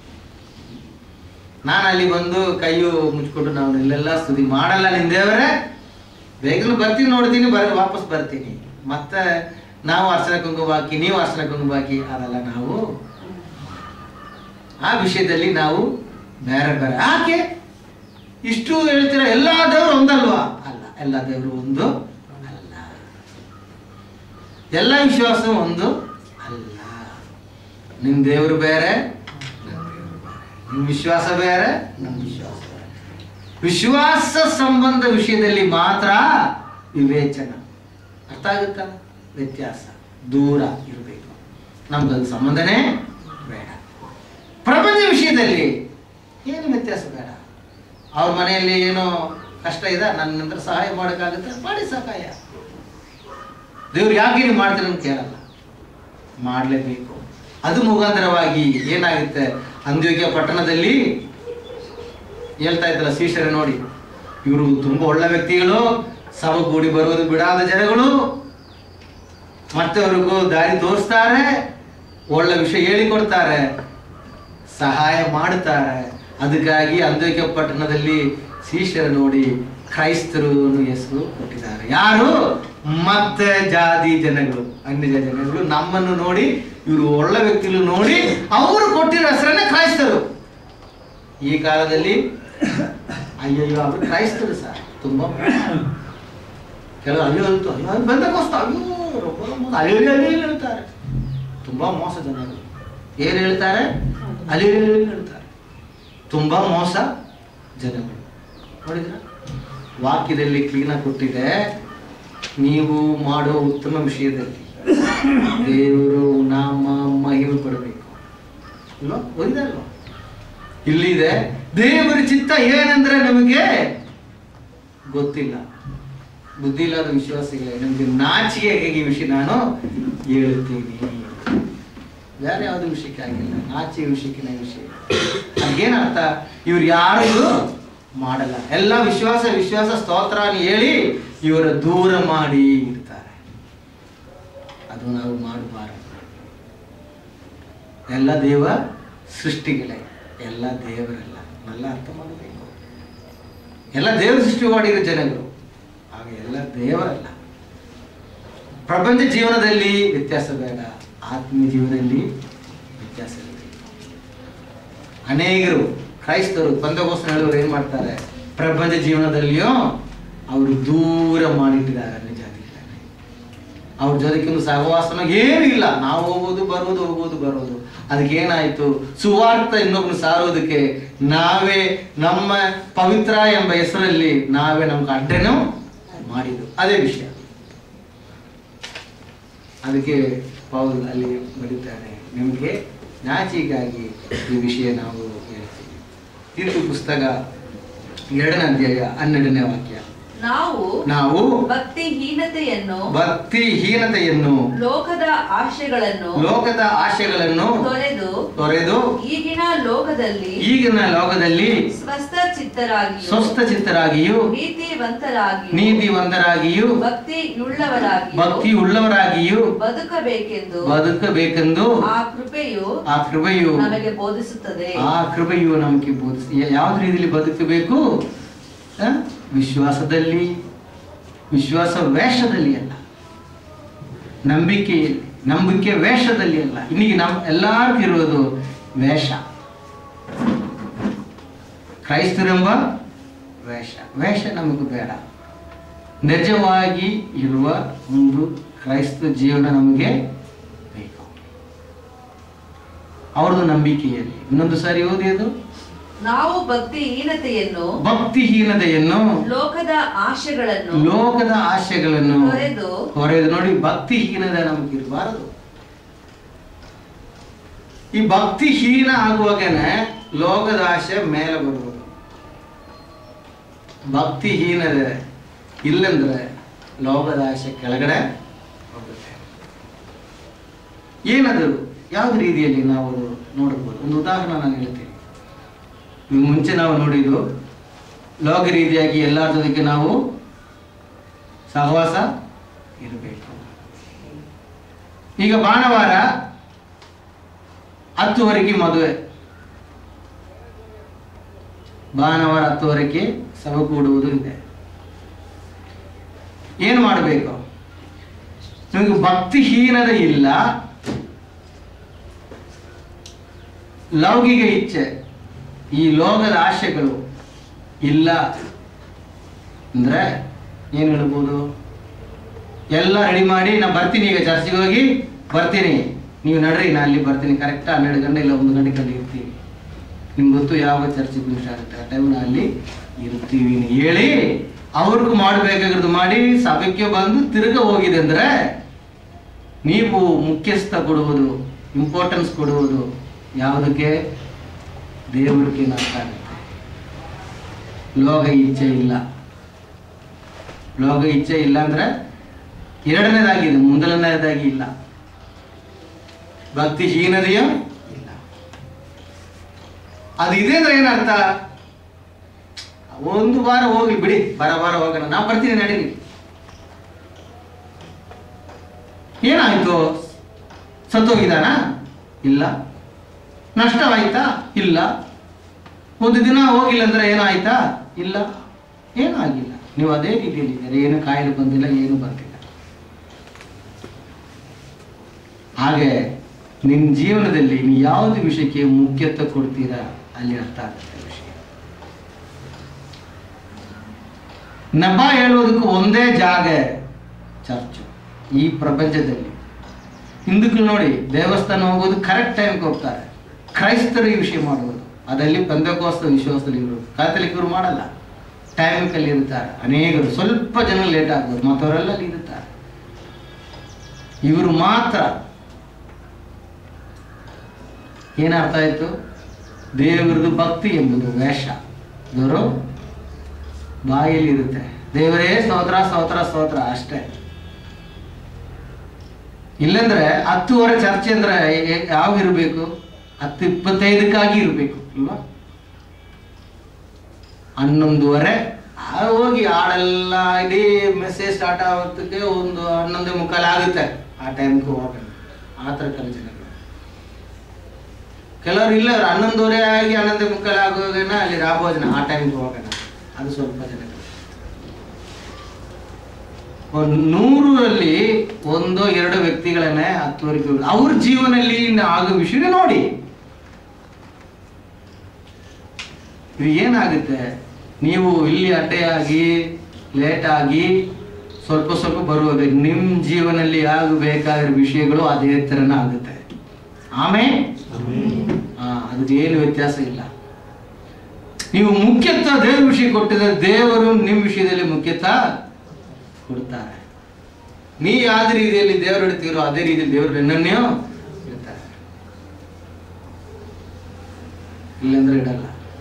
ನಾನು ಅಲ್ಲಿ ಬಂದು ಕೈಯು ಮುಚ್ಕೊಂಡು ನಾವು ಇಲ್ಲೆಲ್ಲ ಸ್ತುತಿ ಮಾಡಲ್ಲ. ನಿನ್ನ ದೇವರೇ ಬೇಗನೆ ಬರ್ತೀನಿ, ನೋಡ್ತೀನಿ, ಬರ ವಾಪಸ್ ಬರ್ತೀನಿ. ಮತ್ತೆ ನಾವು ಅರ್ಚನೆ ಕುಂಕುಮ ಹಾಕಿ, ನೀವು ಅರ್ಚನೆ ಕುಂಕುಮ ಹಾಕಿ, ಅದಲ್ಲ. ನಾವು ಆ ವಿಷಯದಲ್ಲಿ ನಾವು ಬೇರೆ ಬೇರೆ. ಯಾಕೆ ಇಷ್ಟು ಹೇಳ್ತೀರ? ಎಲ್ಲ ದೇವರು ಒಂದಲ್ವಾ? ಅಲ್ಲ, ಎಲ್ಲ ದೇವರು ಒಂದು ಅಲ್ಲ. ಎಲ್ಲ ವಿಶ್ವಾಸ ಒಂದು ಅಲ್ಲ. ನಿಮ್ ದೇವರು ಬೇರೆ, ನಿಮ್ ವಿಶ್ವಾಸ ಬೇರೆ, ನಮ್ಮ ವಿಶ್ವಾಸ ಬೇರೆ. ವಿಶ್ವಾಸ ಸಂಬಂಧ ವಿಷಯದಲ್ಲಿ ಮಾತ್ರ ವಿವೇಚನ. ಅರ್ಥ ಆಗುತ್ತಾ? ವ್ಯತ್ಯಾಸ ದೂರ ಇರಬೇಕು. ನಮ್ದೊಂದು ಸಂಬಂಧನೇ ಬೇಡ. ಪ್ರಪಂಚ ವಿಷಯದಲ್ಲಿ ಏನು ವ್ಯತ್ಯಾಸ ಬೇಡ. ಅವ್ರ ಮನೆಯಲ್ಲಿ ಏನೋ ಕಷ್ಟ ಇದೆ, ನನ್ನ ನಂತರ ಸಹಾಯ ಮಾಡೋಕ್ಕಾಗುತ್ತೆ, ಮಾಡಿ ಸಹಾಯ. ದೇವ್ರು ಯಾಕೆ ನೀವು ಮಾಡ್ತೀರ ಅಂತ ಕೇಳಲ್ಲ, ಮಾಡಲೇಬೇಕು. ಅದು ಮುಖಾಂತರವಾಗಿ ಏನಾಗುತ್ತೆ? ಅಂದ್ಯೋಗ್ಯ ಪಟ್ಟಣದಲ್ಲಿ ಹೇಳ್ತಾ ಇದ್ದಲ್ಲ ಶಿಷ್ಯರೇ, ನೋಡಿ ಇವರು ತುಂಬ ಒಳ್ಳೆ ವ್ಯಕ್ತಿಗಳು, ಸಭೆಗೂಡಿ ಬರುವುದು ಬಿಡಾದ ಜನಗಳು, ಮತ್ತೆ ಅವ್ರಿಗೂ ದಾರಿ ತೋರಿಸ್ತಾರೆ, ಒಳ್ಳೆ ವಿಷಯ ಹೇಳಿಕೊಡ್ತಾರೆ, ಸಹಾಯ ಮಾಡುತ್ತಾರೆ. ಅದಕ್ಕಾಗಿ ಅಂದ್ಯೋಗ್ಯ ಪಟ್ಟಣದಲ್ಲಿ ಶಿಷ್ಯರು ನೋಡಿ ಕ್ರೈಸ್ತರು ಹೆಸರು ಕೊಟ್ಟಿದ್ದಾರೆ. ಯಾರು? ಮತ್ತೆ ಜಾತಿ ಜನಗಳು, ಅನ್ಯ ಜನಗಳು ನಮ್ಮನ್ನು ನೋಡಿ, ಇವರು ಒಳ್ಳೆ ವ್ಯಕ್ತಿಗಳು ನೋಡಿ ಅವರು ಕೊಟ್ಟಿರೋ ಹೆಸರನ್ನೇ ಕ್ರೈಸ್ತರು. ಈ ಕಾಲದಲ್ಲಿ ಅಯ್ಯಯ್ಯೋ ಅವರು ಕ್ರೈಸ್ತರು ಸರ್, ತುಂಬಾ ಕೆಲವು ಅಯ್ಯೋ ಅಲ್ತು ಅಯ್ಯೋ ಬಂದಕೋಸ್ತ ಅಯ್ಯೋ ಅಯ್ಯೋ ಹೇಳ್ತಾರೆ. ತುಂಬಾ ಮೋಸ ಜನರು. ಏನ್ ಹೇಳ್ತಾರೆ? ಅಲ್ಲಿ ಹೇಳ್ತಾರೆ. ತುಂಬಾ ಮೋಸ ಜನಗಳು. ನೋಡಿದ್ರ ವಾಕ್ಯದಲ್ಲಿ ಕ್ಲೀನಾಗಿ ಕೊಟ್ಟಿದೆ. ನೀವು ಮಾಡೋ ಉತ್ತಮ ವಿಷಯದಲ್ಲಿ ದೇವರು ನಾಮ ಮಹಿಮೆ ಕೊಡಬೇಕು ಅಲ್ವಾ? ಒಂದಲ್ವ ಇಲ್ಲಿದೆ ದೇವರ ಚಿತ್ತ ಏನಂದ್ರೆ ನಮಗೆ ಗೊತ್ತಿಲ್ಲ. ಬುದ್ಧಿ ಇಲ್ಲದ ವಿಶ್ವಾಸಿಗಳೇ, ನಮಗೆ ನಾಚಿಕೆಗೆ ಈ ವಿಷಯ ನಾನು ಹೇಳುತ್ತೀನಿ. ಬೇರೆ ಯಾವ್ದು ವಿಷಯಕ್ಕೆ ಆಗಿಲ್ಲ, ನಾಚಿಕೆ ವಿಷಯಕ್ಕಿನ ವಿಷಯ. ಅದೇನರ್ಥ? ಇವ್ರು ಯಾರು ಇವರು ಮಾಡಲ್ಲ, ಎಲ್ಲ ವಿಶ್ವಾಸ ವಿಶ್ವಾಸ ಸ್ತೋತ್ರ ಹೇಳಿ ಇವರ ದೂರ ಮಾಡಿ ಇರ್ತಾರೆ. ಅದು ನಾವು ಮಾಡಬಾರದು. ಎಲ್ಲ ದೇವ ಸೃಷ್ಟಿಗಳೇ, ಎಲ್ಲ ದೇವರಲ್ಲ. ಎಲ್ಲ ಅರ್ಥ ಮಾಡಬೇಕು. ಎಲ್ಲ ದೇವರು ಸೃಷ್ಟಿ ಮಾಡಿರೋ ಜನಗಳು, ಆಗ ಎಲ್ಲ ದೇವರಲ್ಲ. ಪ್ರಪಂಚ ಜೀವನದಲ್ಲಿ ವ್ಯತ್ಯಾಸ ಬೇಡ, ಆತ್ಮೀಯ ಜೀವನದಲ್ಲಿ ವ್ಯತ್ಯಾಸ ಇರಬೇಕು. ಅನೇಕರು ಕ್ರೈಸ್ತರು ಪಂಥಕೋಸ್ತ ಹೇಳುವರು ಏನ್ ಮಾಡ್ತಾರೆ? ಪ್ರಪಂಚ ಜೀವನದಲ್ಲಿಯೂ ಅವರು ದೂರ ಮಾಡಿಟ್ಟಿದ್ದಾರೆ ನಿಜ. ಅವ್ರ ಜೊತೆಗಿಂದು ಸಹವಾಸನ ಏನೂ ಇಲ್ಲ. ನಾವು ಹೋಗೋದು ಬರೋದು ಹೋಗೋದು ಬರೋದು. ಅದಕ್ಕೇನಾಯ್ತು? ಸುವಾರ್ಥ ಇನ್ನೊಬ್ಬನು ಸಾರೋದಕ್ಕೆ ನಾವೇ ನಮ್ಮ ಪವಿತ್ರ ಎಂಬ ಹೆಸರಲ್ಲಿ ನಾವೇ ನಮ್ಗೆ ಅಡ್ಡೇನೋ ಮಾಡಿದ್ದು. ಅದೇ ವಿಷಯ. ಅದಕ್ಕೆ ಪೌಲ್ ಅಲ್ಲಿ ಬರೀತಾನೆ, ನಿಮಗೆ ನಾಚಿಗಾಗಿ ಈ ವಿಷಯ ನಾವು ಹೇಳ್ತೀವಿ. ತೀರ್ಪು ಪುಸ್ತಕ ಎರಡನೇ ಅಧ್ಯಾಯ ಹನ್ನೆರಡನೇ ವಾಕ್ಯ. ನಾವು ನಾವು ಭಕ್ತಿಹೀನತೆಯನ್ನು ಭಕ್ತಿಹೀನತೆಯನ್ನು ಲೋಕದ ಆಶೆಗಳನ್ನು ಲೋಕದ ಆಶೆಗಳನ್ನು ತೊರೆದು ತೊರೆದು ಈಗಿನ ಲೋಕದಲ್ಲಿ ಈಗಿನ ಲೋಕದಲ್ಲಿ ಸ್ವಸ್ಥ ಚಿತ್ತರಾಗಿಯೂ ಸ್ವಸ್ಥ ಚಿತ್ತರಾಗಿಯೂ ನೀತಿವಂತರಾಗಿಯೂ ನೀತಿವಂತರಾಗಿಯೂ ಭಕ್ತಿಯುಳ್ಳವರಾಗಿಯೂ ಭಕ್ತಿ ಉಳ್ಳವರಾಗಿಯೂ ಬದುಕಬೇಕೆಂದು ಬದುಕಬೇಕೆಂದು ಆ ಕೃಪೆಯು ಆ ಕೃಪೆಯು ನಮಗೆ ಬೋಧಿಸುತ್ತದೆ. ಆ ಕೃಪೆಯು ನಮಗೆ ಬೋಧಿಸ ಯಾವ್ದು ರೀತಿಯಲ್ಲಿ ಬದುಕಬೇಕು? ವಿಶ್ವಾಸದಲ್ಲಿ, ವಿಶ್ವಾಸ ವೇಷದಲ್ಲಿ ಅಲ್ಲ, ನಂಬಿಕೆಯಲ್ಲಿ, ನಂಬಿಕೆ ವೇಷದಲ್ಲಿ ಅಲ್ಲ. ಇನ್ನೀಗ ನಮ್ ಎಲ್ಲರಿಗೂ ಇರೋದು ವೇಷ. ಕ್ರೈಸ್ತರೆಂಬ ವೇಷ. ವೇಷ ನಮಗೂ ಬೇಡ. ನಿಜವಾಗಿ ಇರುವ ಒಂದು ಕ್ರೈಸ್ತ ಜೀವನ ನಮಗೆ ಬೇಕು. ಅವ್ರದ್ದು ನಂಬಿಕೆಯಲ್ಲಿ. ಇನ್ನೊಂದು ಸಾರಿ ಓದಿ ಅದು. ನಾವು ಭಕ್ತಿಹೀನತೆಯನ್ನು ಭಕ್ತಿಹೀನತೆಯನ್ನು ಲೋಕದ ಆಶೆಗಳನ್ನು ಲೋಕದ ಆಶೆಗಳನ್ನು ತೊರೆದು ತೊರೆದು ನೋಡಿ, ಭಕ್ತಿಹೀನತೆ ನಮಗೆ ಇರಬಾರದು. ಈ ಭಕ್ತಿಹೀನ ಆಗುವಾಗನೇ ಲೋಕದ ಆಶೆ ಮೇಲೆ ಬರುವುದು. ಭಕ್ತಿಹೀನತೆ ಇಲ್ಲಂದ್ರೆ ಲೋಕದ ಆಶೆ ಕೆಳಗಡೆ ಹೋಗುತ್ತೆ. ಏನದು? ಯಾವ ರೀತಿಯಲ್ಲಿ ನಾವು ನೋಡಬಹುದು? ಒಂದು ಉದಾಹರಣೆ ನಾನು ಹೇಳ್ತೀನಿ. ಮುಂಚೆ ನಾವು ನೋಡಿದ್ದು ಲೋಕ ರೀತಿಯಾಗಿ ಎಲ್ಲರ ಜೊತೆಗೆ ನಾವು ಸಹವಾಸ ಇರಬೇಕು. ಈಗ ಭಾನುವಾರ ಹತ್ತುವರೆಗೆ ಮದುವೆ, ಭಾನುವಾರ ಹತ್ತುವರೆಗೆ ಸಭೆ ಕೂಡುವುದು ಇದೆ. ಏನು ಮಾಡಬೇಕು? ನಿಮಗೆ ಭಕ್ತಿಹೀನತೆ ಇಲ್ಲ, ಲೌಕಿಕ ಇಚ್ಛೆ, ಈ ಲೋಕದ ಆಶೆಗಳು ಇಲ್ಲ ಅಂದ್ರೆ ಏನು ಹೇಳ್ಬೋದು? ಎಲ್ಲ ರೆಡಿ ಮಾಡಿ ನಾ ಬರ್ತೀನಿ, ಈಗ ಚರ್ಚಿಗೆ ಹೋಗಿ ಬರ್ತೀನಿ, ನೀವು ನಡ್ರಿ, ನಾ ಅಲ್ಲಿ ಬರ್ತೀನಿ, ಕರೆಕ್ಟ್ ಹನ್ನೆರಡು ಗಂಟೆ ಇಲ್ಲ ಒಂದು ಗಂಟೆ ಕಲ್ಲಿ ಇರ್ತೀವಿ, ನಿಮ್ಗೆ ಗೊತ್ತು ಯಾವ ಚರ್ಚಿಗೆ ನಿಮಿಷ ಆಗುತ್ತೆ, ಆ ಟೈಮ್ ಅಲ್ಲಿ ಇರ್ತೀವಿ ಹೇಳಿ ಅವ್ರಿಗೂ ಮಾಡಬೇಕಾಗಿರೋದು ಮಾಡಿ ಸಭೆಗೆ ಬಂದು ತಿರುಗ ಹೋಗಿದೆ ಅಂದ್ರೆ ನೀವು ಮುಖ್ಯಸ್ಥ ಕೊಡುವುದು, ಇಂಪಾರ್ಟೆನ್ಸ್ ಕೊಡುವುದು ಯಾವುದಕ್ಕೆ? ದೇವರಿಗೆ ಅರ್ಥ ಆಗುತ್ತೆ. ಲೋಕ ಇಚ್ಛೆ ಇಲ್ಲ. ಲೋಕ ಇಚ್ಛೆ ಇಲ್ಲ ಅಂದ್ರೆ ಎರಡನೇದಾಗಿದೆ, ಮೊದಲನೇದಾಗಿ ಇಲ್ಲ. ಭಕ್ತಿಹೀನತೆಯೂ ಇಲ್ಲ. ಅದು ಇದೆ ಅಂದ್ರೆ ಏನರ್ಥ? ಒಂದು ವಾರ ಹೋಗ್ಲಿ ಬಿಡಿ, ಬರ ವಾರ ಹೋಗೋಣ, ನಾ ಬರ್ತೀನಿ ನಡೀರಿ. ಏನಾಯ್ತು? ಸತ್ತೋಗಿದಾನ? ಇಲ್ಲ. ನಷ್ಟವಾಯ್ತಾ? ಇಲ್ಲ. ಒಂದು ದಿನ ಹೋಗಿಲ್ಲ ಅಂದ್ರೆ ಏನಾಯ್ತಾ? ಇಲ್ಲ, ಏನಾಗಿಲ್ಲ. ನೀವು ಅದೇ ರೀತಿಯಲ್ಲಿದ್ದಾರೆ, ಏನು ಕಾಯಿಲೆ ಬಂದಿಲ್ಲ, ಏನು ಬಂದಿಲ್ಲ. ಹಾಗೆ ನಿಮ್ಮ ಜೀವನದಲ್ಲಿ ನೀವು ಯಾವುದು ವಿಷಯಕ್ಕೆ ಮುಖ್ಯತ್ವ ಕೊಡ್ತೀರಾ ಅಲ್ಲಿ ಅರ್ಥ ಆಗುತ್ತೆ ವಿಷಯ. ನೆಪ ಹೇಳುವುದಕ್ಕೂ ಒಂದೇ ಜಾಗ ಚರ್ಚು ಈ ಪ್ರಪಂಚದಲ್ಲಿ. ಹಿಂದೂಗಳು ನೋಡಿ ದೇವಸ್ಥಾನ ಹೋಗೋದು ಕರೆಕ್ಟ್ ಟೈಮ್ಗೆ ಹೋಗ್ತಾರೆ, ಕ್ರೈಸ್ತರು ಈ ವಿಷಯ ಮಾಡುವುದು, ಅದರಲ್ಲಿ ಪೆಂತೆಕೋಸ್ತ ವಿಶ್ವಾಸದಲ್ಲಿ ಇವರು, ಕ್ಯಾಥಲಿಕರು ಮಾಡಲ್ಲ. ಟೈಮಿಕಲ್ಲಿ ಇರ್ತಾರೆ ಅನೇಕರು, ಸ್ವಲ್ಪ ಜನ ಲೇಟ್ ಆಗ್ಬೋದು, ಮತ್ತವರೆಲ್ಲ ಅಲ್ಲಿ ಇರುತ್ತಾರೆ. ಇವರು ಮಾತ್ರ ಏನರ್ಥ ಆಯ್ತು? ದೇವರದು ಭಕ್ತಿ ಎಂಬುದು ವೇಷ. ಇವರು ಬಾಯಲ್ಲಿ ಇರುತ್ತೆ, ದೇವರೇ ಸ್ತೋತ್ರ ಸ್ತೋತ್ರ ಸ್ತೋತ್ರ ಅಷ್ಟೇ. ಇಲ್ಲಂದ್ರೆ ಹತ್ತುವರೆ ಚರ್ಚೆ ಅಂದ್ರೆ ಯಾವ ಇರಬೇಕು? ಹತ್ತು ಇಪ್ಪತ್ತೈದಕ್ಕಾಗಿ ಇರಬೇಕು ಅಲ್ವಾ? ಹನ್ನೊಂದುವರೆ ಹೋಗಿ ಹಾಡೆಲ್ಲ ಇಡೀ ಮೆಸೇಜ್ ಸ್ಟಾರ್ಟ್ ಆಗೋದಕ್ಕೆ ಒಂದು ಹನ್ನೊಂದು ಮುಕ್ಕಾಲು ಆಗುತ್ತೆ. ಆ ಟೈಮ್ಗೆ ಹೋಗೋಣ. ಆ ಥರ ಕೆಲ ಜನಗಳು, ಕೆಲವರು ಇಲ್ಲ ಹನ್ನೊಂದುವರೆ ಆಗಿ ಹನ್ನೊಂದು ಮುಕ್ಕಾಲು ಆಗೋಗೇನ ಅಲ್ಲಿ ರಾಭೋಜನ, ಆ ಟೈಮ್ಗೆ ಹೋಗೋಣ. ಅದು ಸ್ವಲ್ಪ ಜನಗಳು. ನೂರಲ್ಲಿ ಒಂದು ಎರಡು ವ್ಯಕ್ತಿಗಳನ್ನೇ ಹತ್ತುವರೆಗೆ ಅವ್ರ ಜೀವನದಲ್ಲಿ ಆಗೋ ವಿಷಯ ನೋಡಿ. ಇದು ಏನಾಗುತ್ತೆ? ನೀವು ಇಲ್ಲಿ ಅಡ್ಡೆಯಾಗಿ ಲೇಟಾಗಿ ಸ್ವಲ್ಪ ಸ್ವಲ್ಪ ಬರುವಾಗ ನಿಮ್ಮ ಜೀವನದಲ್ಲಿ ಆಗಬೇಕಾಗಿರೋ ವಿಷಯಗಳು ಅದೇ ಥರನ ಆಗುತ್ತೆ. ಆಮೇಲೆ ಹಾ ಅದಕ್ಕೆ ಏನು ವ್ಯತ್ಯಾಸ ಇಲ್ಲ. ನೀವು ಮುಖ್ಯತ್ವ ದೇವ್ರ ವಿಷಯ ಕೊಟ್ಟಿದ್ರೆ ದೇವರು ನಿಮ್ಮ ವಿಷಯದಲ್ಲಿ ಮುಖ್ಯತ್ವ ಕೊಡ್ತಾರೆ. ನೀ ಯಾವ ರೀತಿಯಲ್ಲಿ ದೇವರು ಇಡ್ತೀರೋ ಅದೇ ರೀತಿಯಲ್ಲಿ ದೇವರು ನಿನ್ನನ್ನೇ ಇಡ್ತಾರೆ. ಇಲ್ಲಂದ್ರೆ ಇಡಲ್ಲ.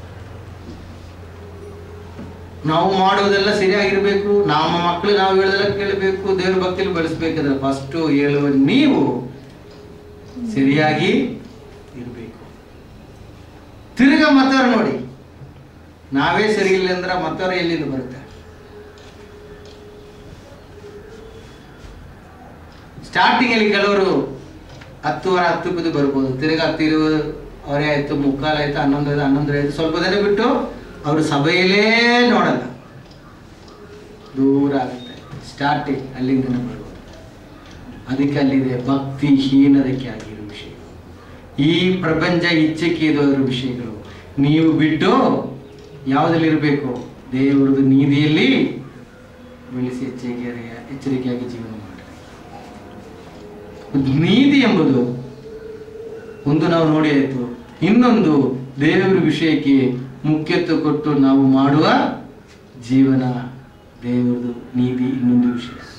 ನಾವು ಮಾಡೋದೆಲ್ಲ ಸರಿಯಾಗಿರ್ಬೇಕು, ನಮ್ಮ ಮಕ್ಕಳು ನಾವು ಹೇಳೋದೆಲ್ಲ ಕೇಳಬೇಕು, ದೇವ್ರ ಭಕ್ತಿಯಲ್ಲಿ ಬೆಳೆಸ್ಬೇಕಾದ್ರೆ ಫಸ್ಟು ಹೇಳುವ ನೀವು ಸರಿಯಾಗಿ ಇರಬೇಕು. ತಿರ್ಗಾ ಮತ್ತವ್ರು ನೋಡಿ, ನಾವೇ ಸರಿ ಇಲ್ಲ ಅಂದ್ರೆ ಮತ್ತವ್ರು ಎಲ್ಲಿಂದ ಬರುತ್ತೆ? ಸ್ಟಾರ್ಟಿಂಗ್ ಅಲ್ಲಿ ಕೆಲವರು ಹತ್ತುವರೆ ಹತ್ತು ಬದು ಬರ್ಬೋದು, ತಿರ್ಗಾ ಹತ್ತಿರುವುದು ಅವರೇ ಆಯ್ತು, ಮುಕ್ಕಾಲು ಆಯ್ತು, ಹನ್ನೊಂದು ಆಯ್ತು, ಹನ್ನೊಂದು ಆಯ್ತು, ಸ್ವಲ್ಪ ದಿನ ಬಿಟ್ಟು ಅವರು ಸಭೆಯಲ್ಲೇ ನೋಡಲ್ಲ, ದೂರ ಆಗುತ್ತೆ. ಸ್ಟಾರ್ಟಿಂಗ್ ಅಲ್ಲಿಂದ ಬರ್ಬೋದು. ಅದಕ್ಕೆ ಅಲ್ಲಿದೆ ಭಕ್ತಿಹೀನದಕ್ಕೆ ಆಗಿರೋ ವಿಷಯ, ಈ ಪ್ರಪಂಚ ಇಚ್ಛೆಗೆ ಇರೋ ವಿಷಯಗಳು. ನೀವು ಬಿಟ್ಟು ಯಾವುದಲ್ಲಿರಬೇಕು? ದೇವರದು ನೀತಿಯಲ್ಲಿ ಬೆಳೆಸಿ ಎಚ್ಚರಿಕೆ ಎಚ್ಚರಿಕೆಯಾಗಿ ಜೀವನ ಮಾಡಿ. ನೀತಿ ಎಂಬುದು ಒಂದು ನಾವು ನೋಡಿ ಆಯ್ತು, ಇನ್ನೊಂದು ದೇವರ ವಿಷಯಕ್ಕೆ ಮುಖ್ಯತ್ವ ಕೊಟ್ಟು ನಾವು ಮಾಡುವ ಜೀವನ. ದೇವರದು ನೀತಿ ಇನ್ನೊಂದು ವಿಷಯ.